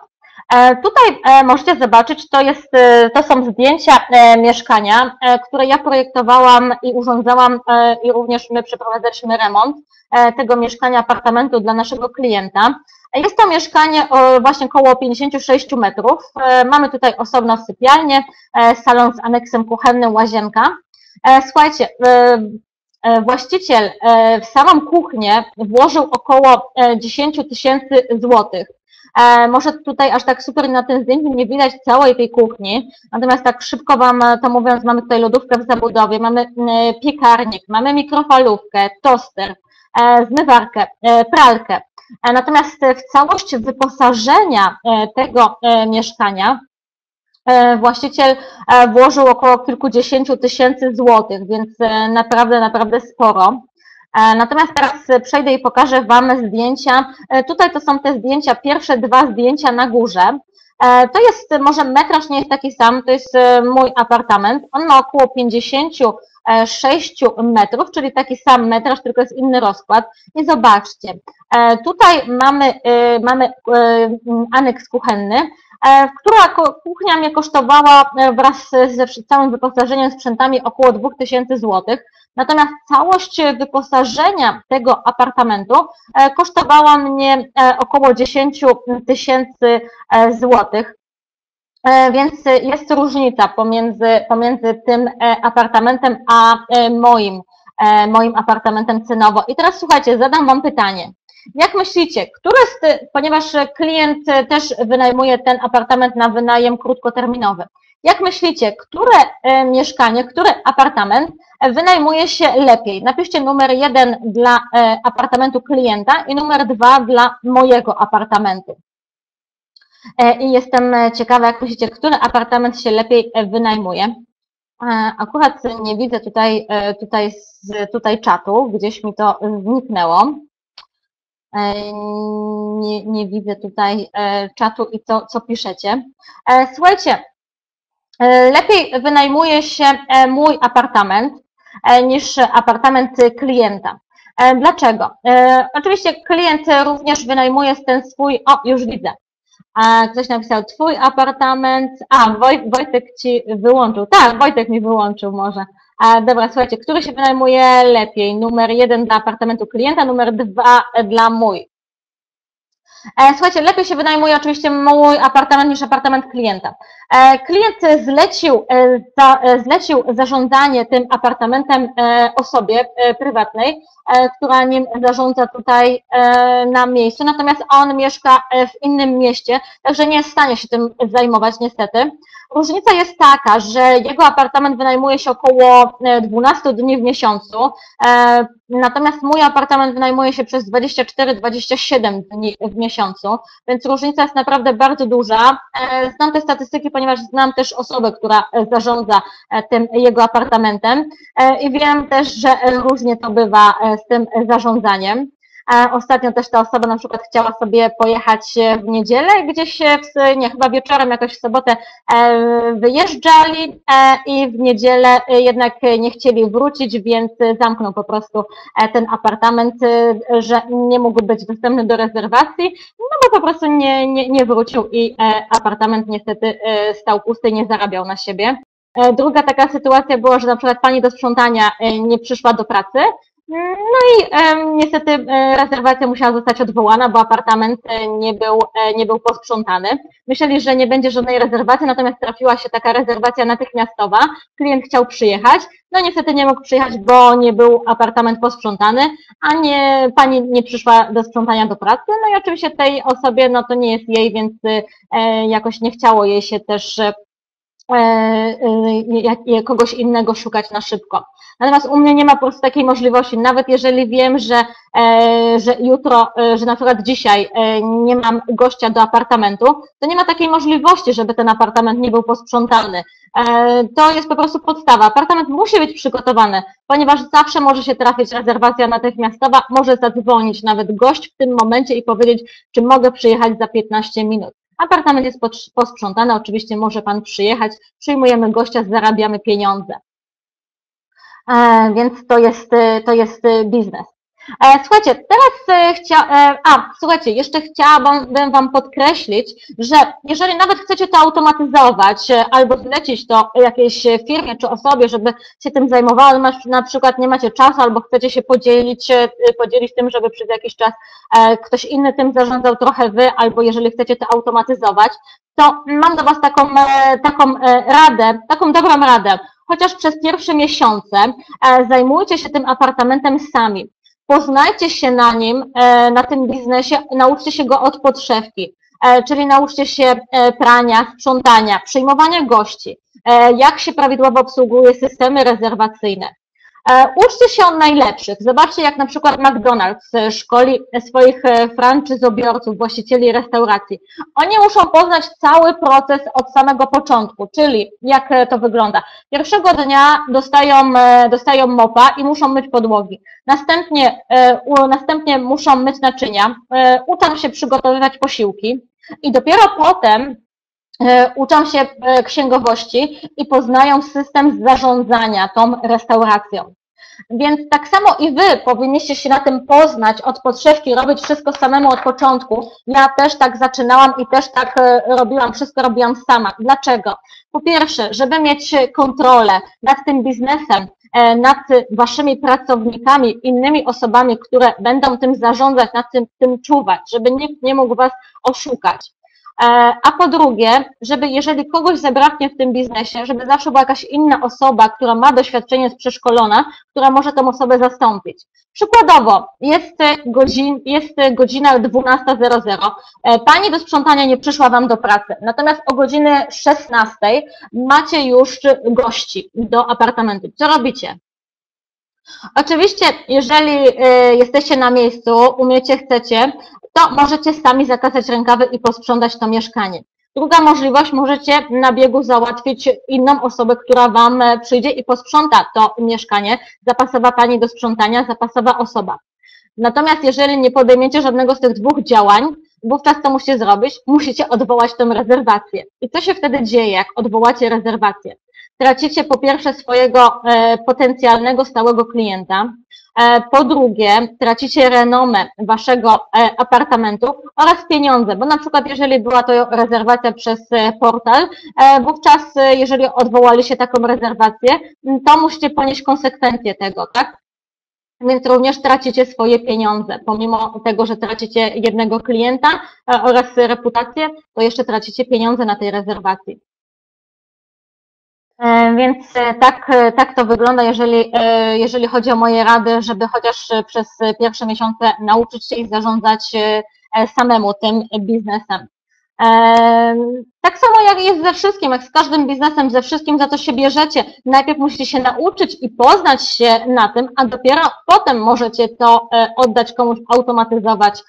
Tutaj możecie zobaczyć, to są zdjęcia mieszkania, które ja projektowałam i urządzałam i również my przeprowadzaliśmy remont tego mieszkania, apartamentu dla naszego klienta. Jest to mieszkanie właśnie około 56 metrów. Mamy tutaj osobną sypialnię, salon z aneksem kuchennym, łazienka. Słuchajcie, właściciel w samą kuchnię włożył około 10 000 złotych. Może tutaj aż tak super na tym zdjęciu nie widać całej tej kuchni, natomiast tak szybko Wam to mówiąc, mamy tutaj lodówkę w zabudowie, mamy piekarnik, mamy mikrofalówkę, toster, zmywarkę, pralkę. Natomiast w całość wyposażenia tego mieszkania właściciel włożył około kilkudziesięciu tysięcy złotych, więc naprawdę sporo. Natomiast teraz przejdę i pokażę Wam zdjęcia. Tutaj to są te zdjęcia, pierwsze dwa zdjęcia na górze. To jest, może metraż nie jest taki sam, to jest mój apartament. On ma około 56 metrów, czyli taki sam metraż, tylko jest inny rozkład. I zobaczcie, tutaj mamy aneks kuchenny, która kuchnia mnie kosztowała wraz ze całym wyposażeniem, sprzętami około 2000 złotych. Natomiast całość wyposażenia tego apartamentu kosztowała mnie około 10 000 złotych. Więc jest różnica pomiędzy tym apartamentem a moim apartamentem cenowo. I teraz słuchajcie, zadam Wam pytanie. Jak myślicie, ponieważ klient też wynajmuje ten apartament na wynajem krótkoterminowy, jak myślicie, które mieszkanie, który apartament wynajmuje się lepiej? Napiszcie numer 1 dla apartamentu klienta i numer 2 dla mojego apartamentu. I jestem ciekawa, jak myślicie, który apartament się lepiej wynajmuje. Akurat nie widzę tutaj czatu, gdzieś mi to zniknęło. Nie widzę tutaj czatu i co piszecie. Słuchajcie, lepiej wynajmuje się mój apartament niż apartament klienta. Dlaczego? Oczywiście klient również wynajmuje ten swój, już widzę. Ktoś napisał, twój apartament, Wojtek ci wyłączył, tak, Wojtek mi wyłączył może. Dobra, słuchajcie, który się wynajmuje lepiej? Numer 1 dla apartamentu klienta, numer 2 dla mój. Słuchajcie, lepiej się wynajmuje oczywiście mój apartament niż apartament klienta. Klient zlecił zarządzanie tym apartamentem osobie prywatnej, która nim zarządza tutaj na miejscu, natomiast on mieszka w innym mieście, także nie jest w stanie się tym zajmować niestety. Różnica jest taka, że jego apartament wynajmuje się około 12 dni w miesiącu, natomiast mój apartament wynajmuje się przez 24-27 dni w miesiącu, więc różnica jest naprawdę bardzo duża. Znam te statystyki, ponieważ znam też osobę, która zarządza tym jego apartamentem i wiem też, że różnie to bywa z tym zarządzaniem. Ostatnio też ta osoba na przykład chciała sobie pojechać w niedzielę, gdzieś chyba wieczorem, jakoś w sobotę wyjeżdżali i w niedzielę jednak nie chcieli wrócić, więc zamknął po prostu ten apartament, że nie mógł być dostępny do rezerwacji, no bo po prostu nie wrócił i apartament niestety stał pusty i nie zarabiał na siebie. Druga taka sytuacja była, że na przykład pani do sprzątania nie przyszła do pracy, no i niestety rezerwacja musiała zostać odwołana, bo apartament nie był posprzątany. Myśleli, że nie będzie żadnej rezerwacji, natomiast trafiła się taka rezerwacja natychmiastowa. Klient chciał przyjechać, no niestety nie mógł przyjechać, bo nie był apartament posprzątany, a pani nie przyszła do sprzątania do pracy. No i oczywiście tej osobie, no to nie jest jej, więc jakoś nie chciało jej się też kogoś innego szukać na szybko. Natomiast u mnie nie ma po prostu takiej możliwości, nawet jeżeli wiem, że jutro, że na przykład dzisiaj nie mam gościa do apartamentu, to nie ma takiej możliwości, żeby ten apartament nie był posprzątany. To jest po prostu podstawa. Apartament musi być przygotowany, ponieważ zawsze może się trafić rezerwacja natychmiastowa, może zadzwonić nawet gość w tym momencie i powiedzieć, czy mogę przyjechać za 15 minut. Apartament jest posprzątany, oczywiście może Pan przyjechać, przyjmujemy gościa, zarabiamy pieniądze. Więc to jest biznes. Słuchajcie, teraz słuchajcie, jeszcze chciałabym Wam podkreślić, że jeżeli nawet chcecie to automatyzować albo zlecić to jakiejś firmie czy osobie, żeby się tym zajmowała, na przykład nie macie czasu albo chcecie się podzielić tym, żeby przez jakiś czas ktoś inny tym zarządzał, trochę Wy, albo jeżeli chcecie to automatyzować, to mam do Was taką radę, taką dobrą radę. Chociaż przez pierwsze miesiące zajmujcie się tym apartamentem sami. Poznajcie się na nim, na tym biznesie, nauczcie się go od podszewki, czyli nauczcie się prania, sprzątania, przyjmowania gości, jak się prawidłowo obsługuje systemy rezerwacyjne. Uczcie się od najlepszych. Zobaczcie, jak na przykład McDonald's szkoli swoich franczyzobiorców, właścicieli restauracji. Oni muszą poznać cały proces od samego początku, czyli jak to wygląda. Pierwszego dnia dostają mopa i muszą myć podłogi. Następnie muszą myć naczynia, uczą się przygotowywać posiłki i dopiero potem uczą się księgowości i poznają system zarządzania tą restauracją. Więc tak samo i Wy powinniście się na tym poznać od podszewki, robić wszystko samemu od początku. Ja też tak zaczynałam i też tak robiłam, wszystko robiłam sama. Dlaczego? Po pierwsze, żeby mieć kontrolę nad tym biznesem, nad Waszymi pracownikami, innymi osobami, które będą tym zarządzać, nad tym czuwać, żeby nikt nie mógł Was oszukać. A po drugie, żeby jeżeli kogoś zabraknie w tym biznesie, żeby zawsze była jakaś inna osoba, która ma doświadczenie, jest przeszkolona, która może tę osobę zastąpić. Przykładowo, jest godzina 12:00, pani do sprzątania nie przyszła Wam do pracy, natomiast o godzinie 16:00 macie już gości do apartamentu. Co robicie? Oczywiście, jeżeli jesteście na miejscu, umiecie, chcecie, to możecie sami zakasać rękawy i posprzątać to mieszkanie. Druga możliwość, możecie na biegu załatwić inną osobę, która Wam przyjdzie i posprząta to mieszkanie, zapasowa pani do sprzątania, zapasowa osoba. Natomiast jeżeli nie podejmiecie żadnego z tych dwóch działań, wówczas co musicie zrobić? Musicie odwołać tę rezerwację. I co się wtedy dzieje, jak odwołacie rezerwację? Tracicie po pierwsze swojego potencjalnego stałego klienta, po drugie tracicie renomę Waszego apartamentu oraz pieniądze, bo na przykład jeżeli była to rezerwacja przez portal, wówczas jeżeli odwołaliście taką rezerwację, to musicie ponieść konsekwencje tego, tak? Więc również tracicie swoje pieniądze. Pomimo tego, że tracicie jednego klienta oraz reputację, to jeszcze tracicie pieniądze na tej rezerwacji. Więc tak to wygląda, jeżeli chodzi o moje rady, żeby chociaż przez pierwsze miesiące nauczyć się i zarządzać samemu tym biznesem. Tak samo jak jest ze wszystkim, jak z każdym biznesem, ze wszystkim, za co się bierzecie, najpierw musicie się nauczyć i poznać się na tym, a dopiero potem możecie to oddać komuś, automatyzować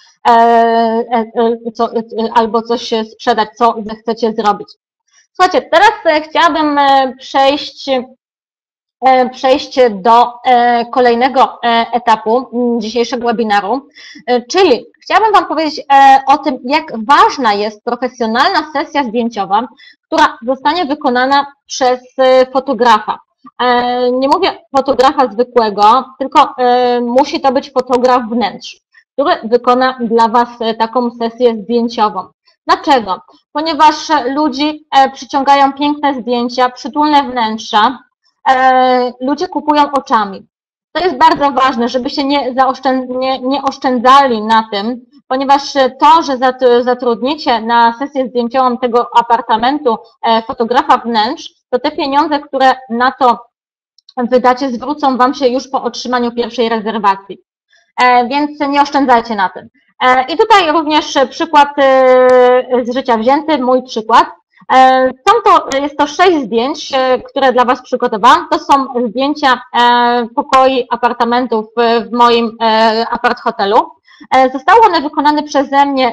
albo coś sprzedać, co zechcecie zrobić. Słuchajcie, teraz chciałabym przejść do kolejnego etapu dzisiejszego webinaru, czyli chciałabym Wam powiedzieć o tym, jak ważna jest profesjonalna sesja zdjęciowa, która zostanie wykonana przez fotografa. Nie mówię fotografa zwykłego, tylko musi to być fotograf wnętrz, który wykona dla Was taką sesję zdjęciową. Dlaczego? Ponieważ ludzi przyciągają piękne zdjęcia, przytulne wnętrza, ludzie kupują oczami. To jest bardzo ważne, żeby się nie oszczędzali na tym, ponieważ to, że zatrudnicie na sesję zdjęciową tego apartamentu fotografa wnętrz, to te pieniądze, które na to wydacie, zwrócą Wam się już po otrzymaniu pierwszej rezerwacji. Więc nie oszczędzajcie na tym. I tutaj również przykład z życia wzięty, mój przykład. Jest to 6 zdjęć, które dla Was przygotowałam. To są zdjęcia pokoi, apartamentów w moim apart hotelu. Zostały one wykonane przeze mnie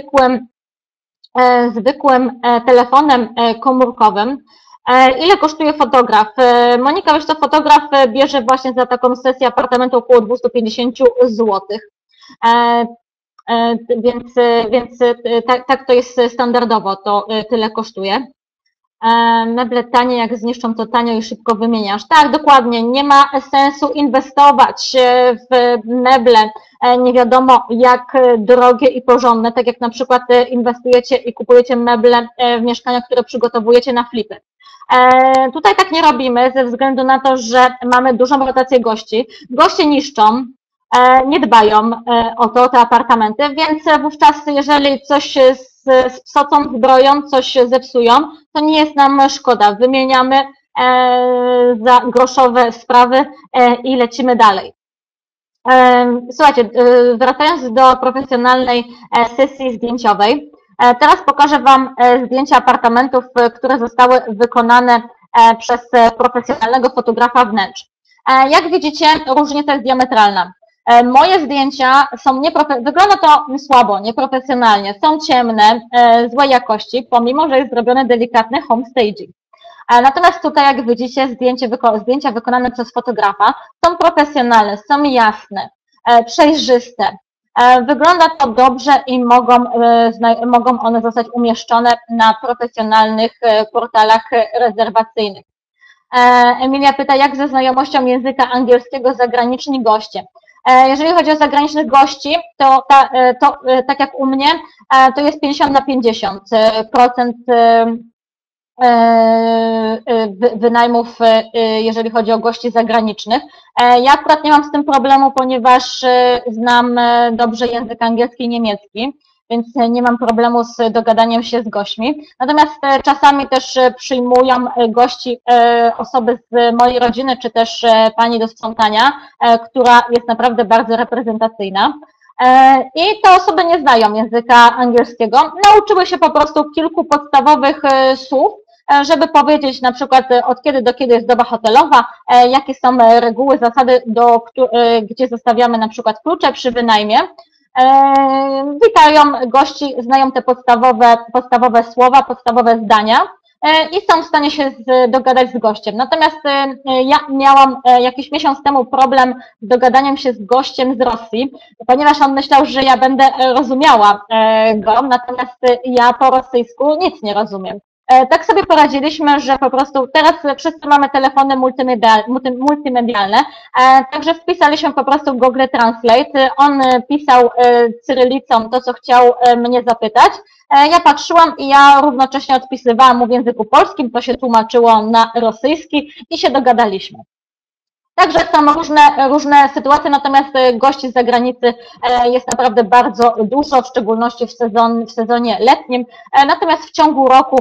zwykłym telefonem komórkowym. Ile kosztuje fotograf? Monika, wiesz co, fotograf bierze właśnie za taką sesję apartamentu około 250 zł. Więc tak to jest standardowo, to tyle kosztuje. Meble tanie, jak zniszczą, to tanio i szybko wymieniasz. Tak, dokładnie, nie ma sensu inwestować w meble nie wiadomo jak drogie i porządne, tak jak na przykład inwestujecie i kupujecie meble w mieszkania, które przygotowujecie na flipy. Tutaj tak nie robimy ze względu na to, że mamy dużą rotację gości. Goście niszczą, nie dbają o to, te apartamenty, więc wówczas jeżeli coś spsocą, zbroją, coś zepsują, to nie jest nam szkoda. Wymieniamy za groszowe sprawy i lecimy dalej. Słuchajcie, wracając do profesjonalnej sesji zdjęciowej, teraz pokażę Wam zdjęcia apartamentów, które zostały wykonane przez profesjonalnego fotografa wnętrz. Jak widzicie, różnica jest diametralna. Moje zdjęcia są wygląda to słabo, nieprofesjonalnie, są ciemne, złej jakości, pomimo że jest zrobiony delikatny home staging. Natomiast tutaj, jak widzicie, zdjęcia wykonane przez fotografa są profesjonalne, są jasne, przejrzyste. Wygląda to dobrze i mogą one zostać umieszczone na profesjonalnych portalach rezerwacyjnych. Emilia pyta, jak ze znajomością języka angielskiego zagraniczni goście? Jeżeli chodzi o zagranicznych gości, to tak jak u mnie, to jest 50/50% wynajmów, jeżeli chodzi o gości zagranicznych. Ja akurat nie mam z tym problemu, ponieważ znam dobrze język angielski i niemiecki, więc nie mam problemu z dogadaniem się z gośćmi. Natomiast czasami też przyjmują gości osoby z mojej rodziny, czy też pani do sprzątania, która jest naprawdę bardzo reprezentacyjna. I te osoby nie znają języka angielskiego, nauczyły się po prostu kilku podstawowych słów, żeby powiedzieć na przykład od kiedy do kiedy jest doba hotelowa, jakie są reguły, zasady, gdzie zostawiamy na przykład klucze przy wynajmie. Witają gości, znają te podstawowe słowa, podstawowe zdania i są w stanie się dogadać z gościem. Natomiast ja miałam jakiś miesiąc temu problem z dogadaniem się z gościem z Rosji, ponieważ on myślał, że ja będę rozumiała go, natomiast ja po rosyjsku nic nie rozumiem. Tak sobie poradziliśmy, że po prostu teraz wszyscy mamy telefony multimedialne, także wpisaliśmy po prostu w Google Translate. On pisał cyrylicą to, co chciał mnie zapytać. Ja patrzyłam i ja równocześnie odpisywałam mu w języku polskim, to się tłumaczyło na rosyjski i się dogadaliśmy. Także są różne sytuacje, natomiast gości z zagranicy jest naprawdę bardzo dużo, w szczególności w sezonie letnim. Natomiast w ciągu roku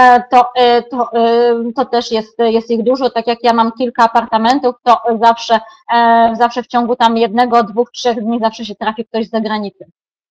to też jest ich dużo. Tak jak ja mam kilka apartamentów, to zawsze w ciągu tam 1, 2, 3 dni zawsze się trafi ktoś z zagranicy.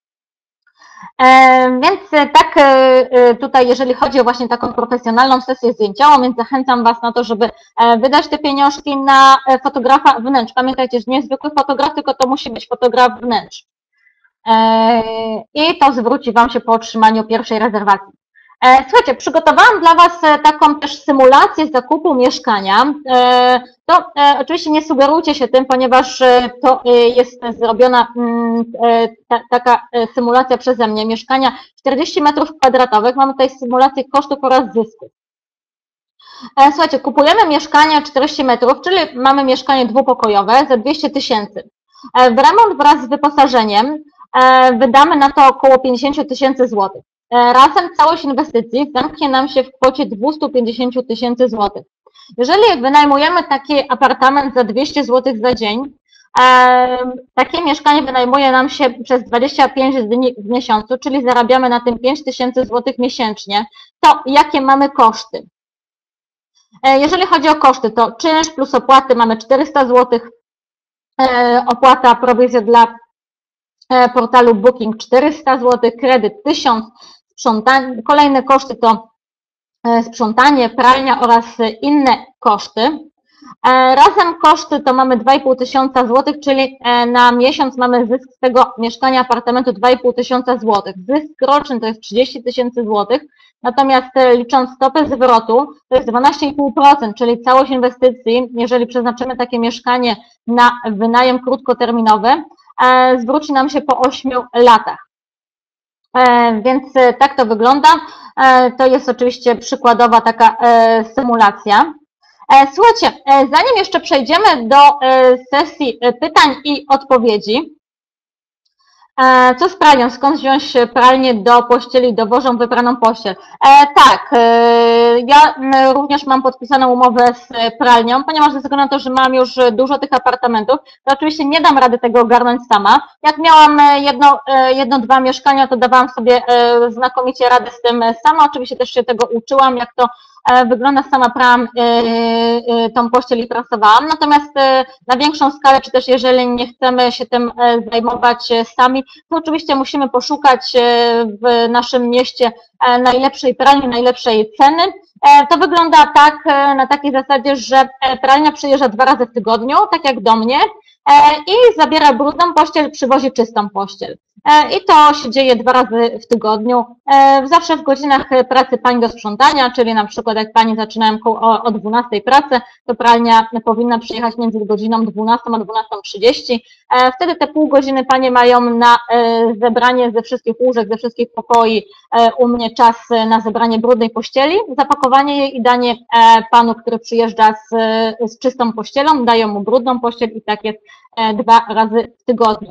Więc tak tutaj, jeżeli chodzi o właśnie taką profesjonalną sesję zdjęciową, więc zachęcam Was na to, żeby wydać te pieniążki na fotografa wnętrz. Pamiętajcie, że nie jest zwykły fotograf, tylko to musi być fotograf wnętrz. I to zwróci Wam się po otrzymaniu pierwszej rezerwacji. Słuchajcie, przygotowałam dla Was taką też symulację zakupu mieszkania. To oczywiście nie sugerujcie się tym, ponieważ to jest zrobiona taka symulacja przeze mnie. Mieszkania 40 m². Mamy tutaj symulację kosztów oraz zysków. Słuchajcie, kupujemy mieszkanie 40 metrów, czyli mamy mieszkanie dwupokojowe za 200 000. W remont wraz z wyposażeniem wydamy na to około 50 000 złotych. Razem całość inwestycji zamknie nam się w kwocie 250 000 złotych. Jeżeli wynajmujemy taki apartament za 200 zł za dzień, takie mieszkanie wynajmuje nam się przez 25 dni w miesiącu, czyli zarabiamy na tym 5000 zł miesięcznie, to jakie mamy koszty? Jeżeli chodzi o koszty, to czynsz plus opłaty mamy 400 zł, opłata, prowizja dla portalu Booking 400 zł, kredyt 1000, kolejne koszty to sprzątanie, pralnia oraz inne koszty. Razem koszty to mamy 2500 zł, czyli na miesiąc mamy zysk z tego mieszkania apartamentu 2500 zł. Zysk roczny to jest 30 000 zł, natomiast licząc stopę zwrotu to jest 12,5%, czyli całość inwestycji, jeżeli przeznaczymy takie mieszkanie na wynajem krótkoterminowy, zwróci nam się po 8 latach. Więc tak to wygląda. To jest oczywiście przykładowa taka symulacja. Słuchajcie, zanim jeszcze przejdziemy do sesji pytań i odpowiedzi, co z pralnią? Skąd wziąć pralnię do pościeli, dowożą wypraną pościel? Tak, ja również mam podpisaną umowę z pralnią, ponieważ ze względu na to, że mam już dużo tych apartamentów, to oczywiście nie dam rady tego ogarnąć sama. Jak miałam dwa mieszkania, to dawałam sobie znakomicie radę z tym sama. Oczywiście też się tego uczyłam, jak to wygląda, sama prałam tą pościel i prasowałam. Natomiast na większą skalę, czy też jeżeli nie chcemy się tym zajmować sami, to oczywiście musimy poszukać w naszym mieście najlepszej pralni, najlepszej ceny. To wygląda tak, na takiej zasadzie, że pralnia przyjeżdża 2 razy w tygodniu, tak jak do mnie, i zabiera brudną pościel, przywozi czystą pościel. I to się dzieje 2 razy w tygodniu, zawsze w godzinach pracy pań do sprzątania, czyli na przykład jak pani zaczynają o 12 pracę, to pralnia powinna przyjechać między godziną 12 a 12:30. Wtedy te pół godziny panie mają na zebranie ze wszystkich łóżek, ze wszystkich pokoi u mnie czas na zebranie brudnej pościeli, zapakowanie jej i danie panu, który przyjeżdża z czystą pościelą, dają mu brudną pościel i tak jest 2 razy w tygodniu.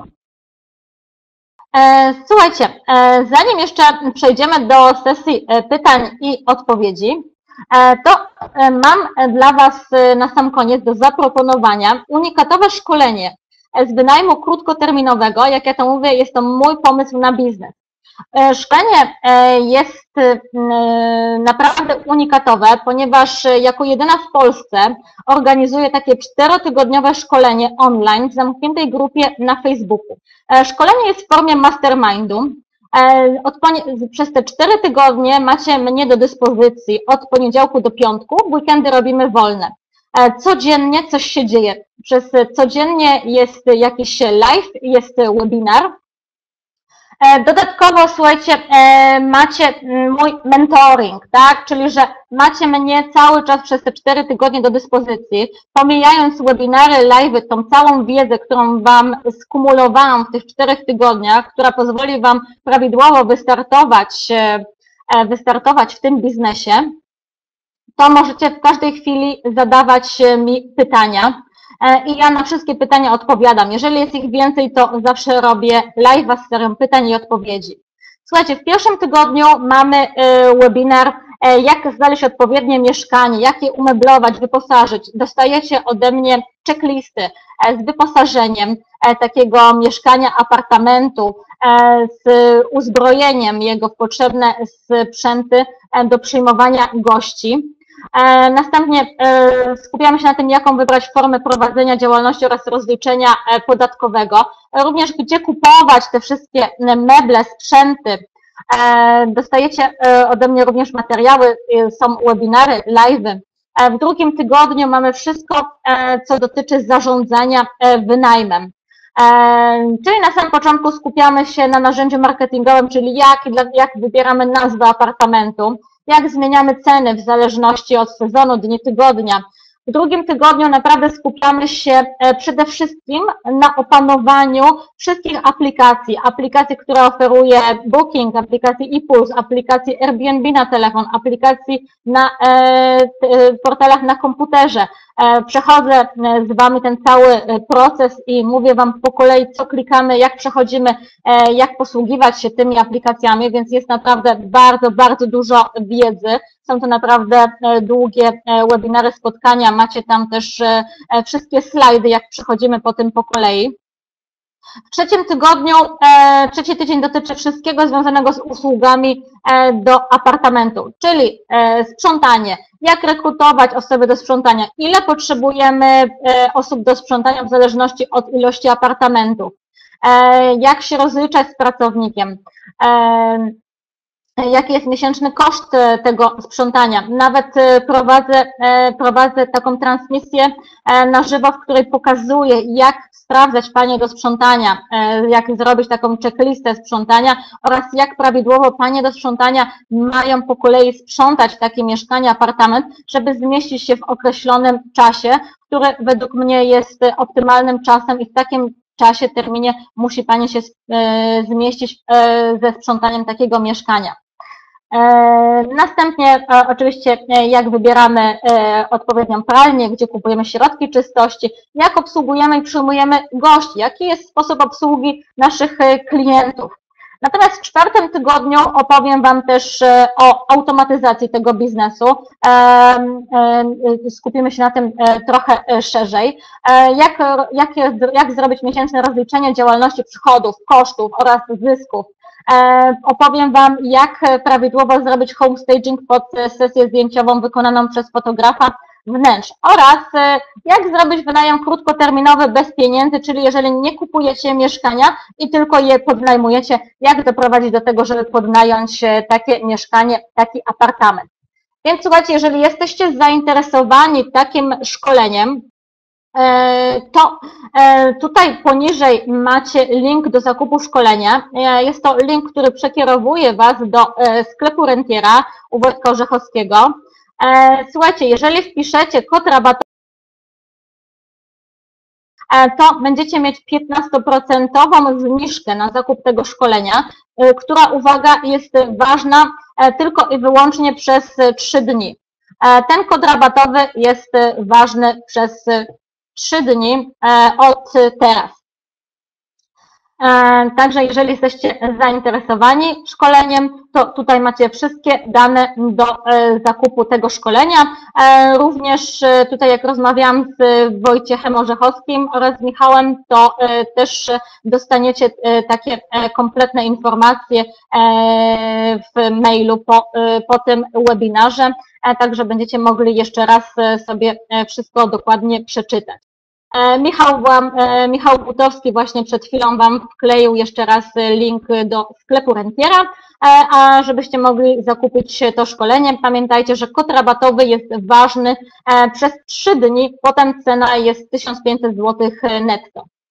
Słuchajcie, zanim jeszcze przejdziemy do sesji pytań i odpowiedzi, to mam dla Was na sam koniec do zaproponowania unikatowe szkolenie z wynajmu krótkoterminowego. Jak ja to mówię, jest to mój pomysł na biznes. Szkolenie jest naprawdę unikatowe, ponieważ jako jedyna w Polsce organizuję takie 4-tygodniowe szkolenie online w zamkniętej grupie na Facebooku. Szkolenie jest w formie mastermindu. Przez te 4 tygodnie macie mnie do dyspozycji od poniedziałku do piątku, w weekendy robimy wolne. Codziennie coś się dzieje. Codziennie jest jakiś live, jest webinar. Dodatkowo, słuchajcie, macie mój mentoring, tak? Czyli, że macie mnie cały czas przez te 4 tygodnie do dyspozycji, pomijając webinary, live'y, tą całą wiedzę, którą Wam skumulowałam w tych 4 tygodniach, która pozwoli Wam prawidłowo wystartować w tym biznesie, to możecie w każdej chwili zadawać mi pytania. I ja na wszystkie pytania odpowiadam. Jeżeli jest ich więcej, to zawsze robię live'a z serią pytań i odpowiedzi. Słuchajcie, w pierwszym tygodniu mamy webinar, jak znaleźć odpowiednie mieszkanie, jak je umeblować, wyposażyć. Dostajecie ode mnie checklisty z wyposażeniem takiego mieszkania, apartamentu, z uzbrojeniem jego w potrzebne sprzęty do przyjmowania gości. Następnie skupiamy się na tym, jaką wybrać formę prowadzenia działalności oraz rozliczenia podatkowego. Również gdzie kupować te wszystkie meble, sprzęty. Dostajecie ode mnie również materiały, są webinary, live'y. W drugim tygodniu mamy wszystko, co dotyczy zarządzania wynajmem. Czyli na samym początku skupiamy się na narzędziu marketingowym, czyli jak wybieramy nazwę apartamentu, jak zmieniamy ceny w zależności od sezonu, dni tygodnia. W drugim tygodniu naprawdę skupiamy się przede wszystkim na opanowaniu wszystkich aplikacji, które oferuje Booking, aplikacji ePulse, aplikacji Airbnb na telefon, aplikacji na portalach na komputerze. Przechodzę z Wami ten cały proces i mówię Wam po kolei, co klikamy, jak przechodzimy, jak posługiwać się tymi aplikacjami, więc jest naprawdę bardzo, bardzo dużo wiedzy. Są to naprawdę długie webinary, spotkania. Macie tam też wszystkie slajdy, jak przechodzimy po tym po kolei. W trzecim tygodniu, trzeci tydzień dotyczy wszystkiego związanego z usługami do apartamentu, czyli sprzątanie, jak rekrutować osoby do sprzątania, ile potrzebujemy osób do sprzątania w zależności od ilości apartamentów, jak się rozliczać z pracownikiem, jaki jest miesięczny koszt tego sprzątania. Nawet prowadzę taką transmisję na żywo, w której pokazuję, jak sprawdzać panie do sprzątania, jak zrobić taką checklistę sprzątania oraz jak prawidłowo panie do sprzątania mają po kolei sprzątać takie mieszkanie, apartament, żeby zmieścić się w określonym czasie, który według mnie jest optymalnym czasem i w takim czasie, terminie musi Pani się zmieścić ze sprzątaniem takiego mieszkania. Następnie oczywiście jak wybieramy odpowiednią pralnię, gdzie kupujemy środki czystości, jak obsługujemy i przyjmujemy gości, jaki jest sposób obsługi naszych klientów. Natomiast w czwartym tygodniu opowiem Wam też o automatyzacji tego biznesu. Skupimy się na tym trochę szerzej. Jak zrobić miesięczne rozliczenie działalności przychodów, kosztów oraz zysków. Opowiem Wam, jak prawidłowo zrobić homestaging pod sesję zdjęciową wykonaną przez fotografa wnętrz oraz jak zrobić wynajem krótkoterminowy bez pieniędzy, czyli jeżeli nie kupujecie mieszkania i tylko je podnajmujecie, jak doprowadzić do tego, żeby podnająć takie mieszkanie, taki apartament. Więc słuchajcie, jeżeli jesteście zainteresowani takim szkoleniem, to tutaj poniżej macie link do zakupu szkolenia. Jest to link, który przekierowuje Was do sklepu Rentiera u Wojtka Orzechowskiego. Słuchajcie, jeżeli wpiszecie kod rabatowy, to będziecie mieć 15% zniżkę na zakup tego szkolenia, która, uwaga, jest ważna tylko i wyłącznie przez 3 dni. Ten kod rabatowy jest ważny przez 3 dni od teraz. Także jeżeli jesteście zainteresowani szkoleniem, to tutaj macie wszystkie dane do zakupu tego szkolenia. Również tutaj jak rozmawiałam z Wojciechem Orzechowskim oraz z Michałem, to też dostaniecie takie kompletne informacje w mailu po tym webinarze, także będziecie mogli jeszcze raz sobie wszystko dokładnie przeczytać. Michał Butowski właśnie przed chwilą Wam wkleił jeszcze raz link do sklepu Rentiera, a żebyście mogli zakupić to szkolenie, pamiętajcie, że kod rabatowy jest ważny przez 3 dni, potem cena jest 1500 zł netto.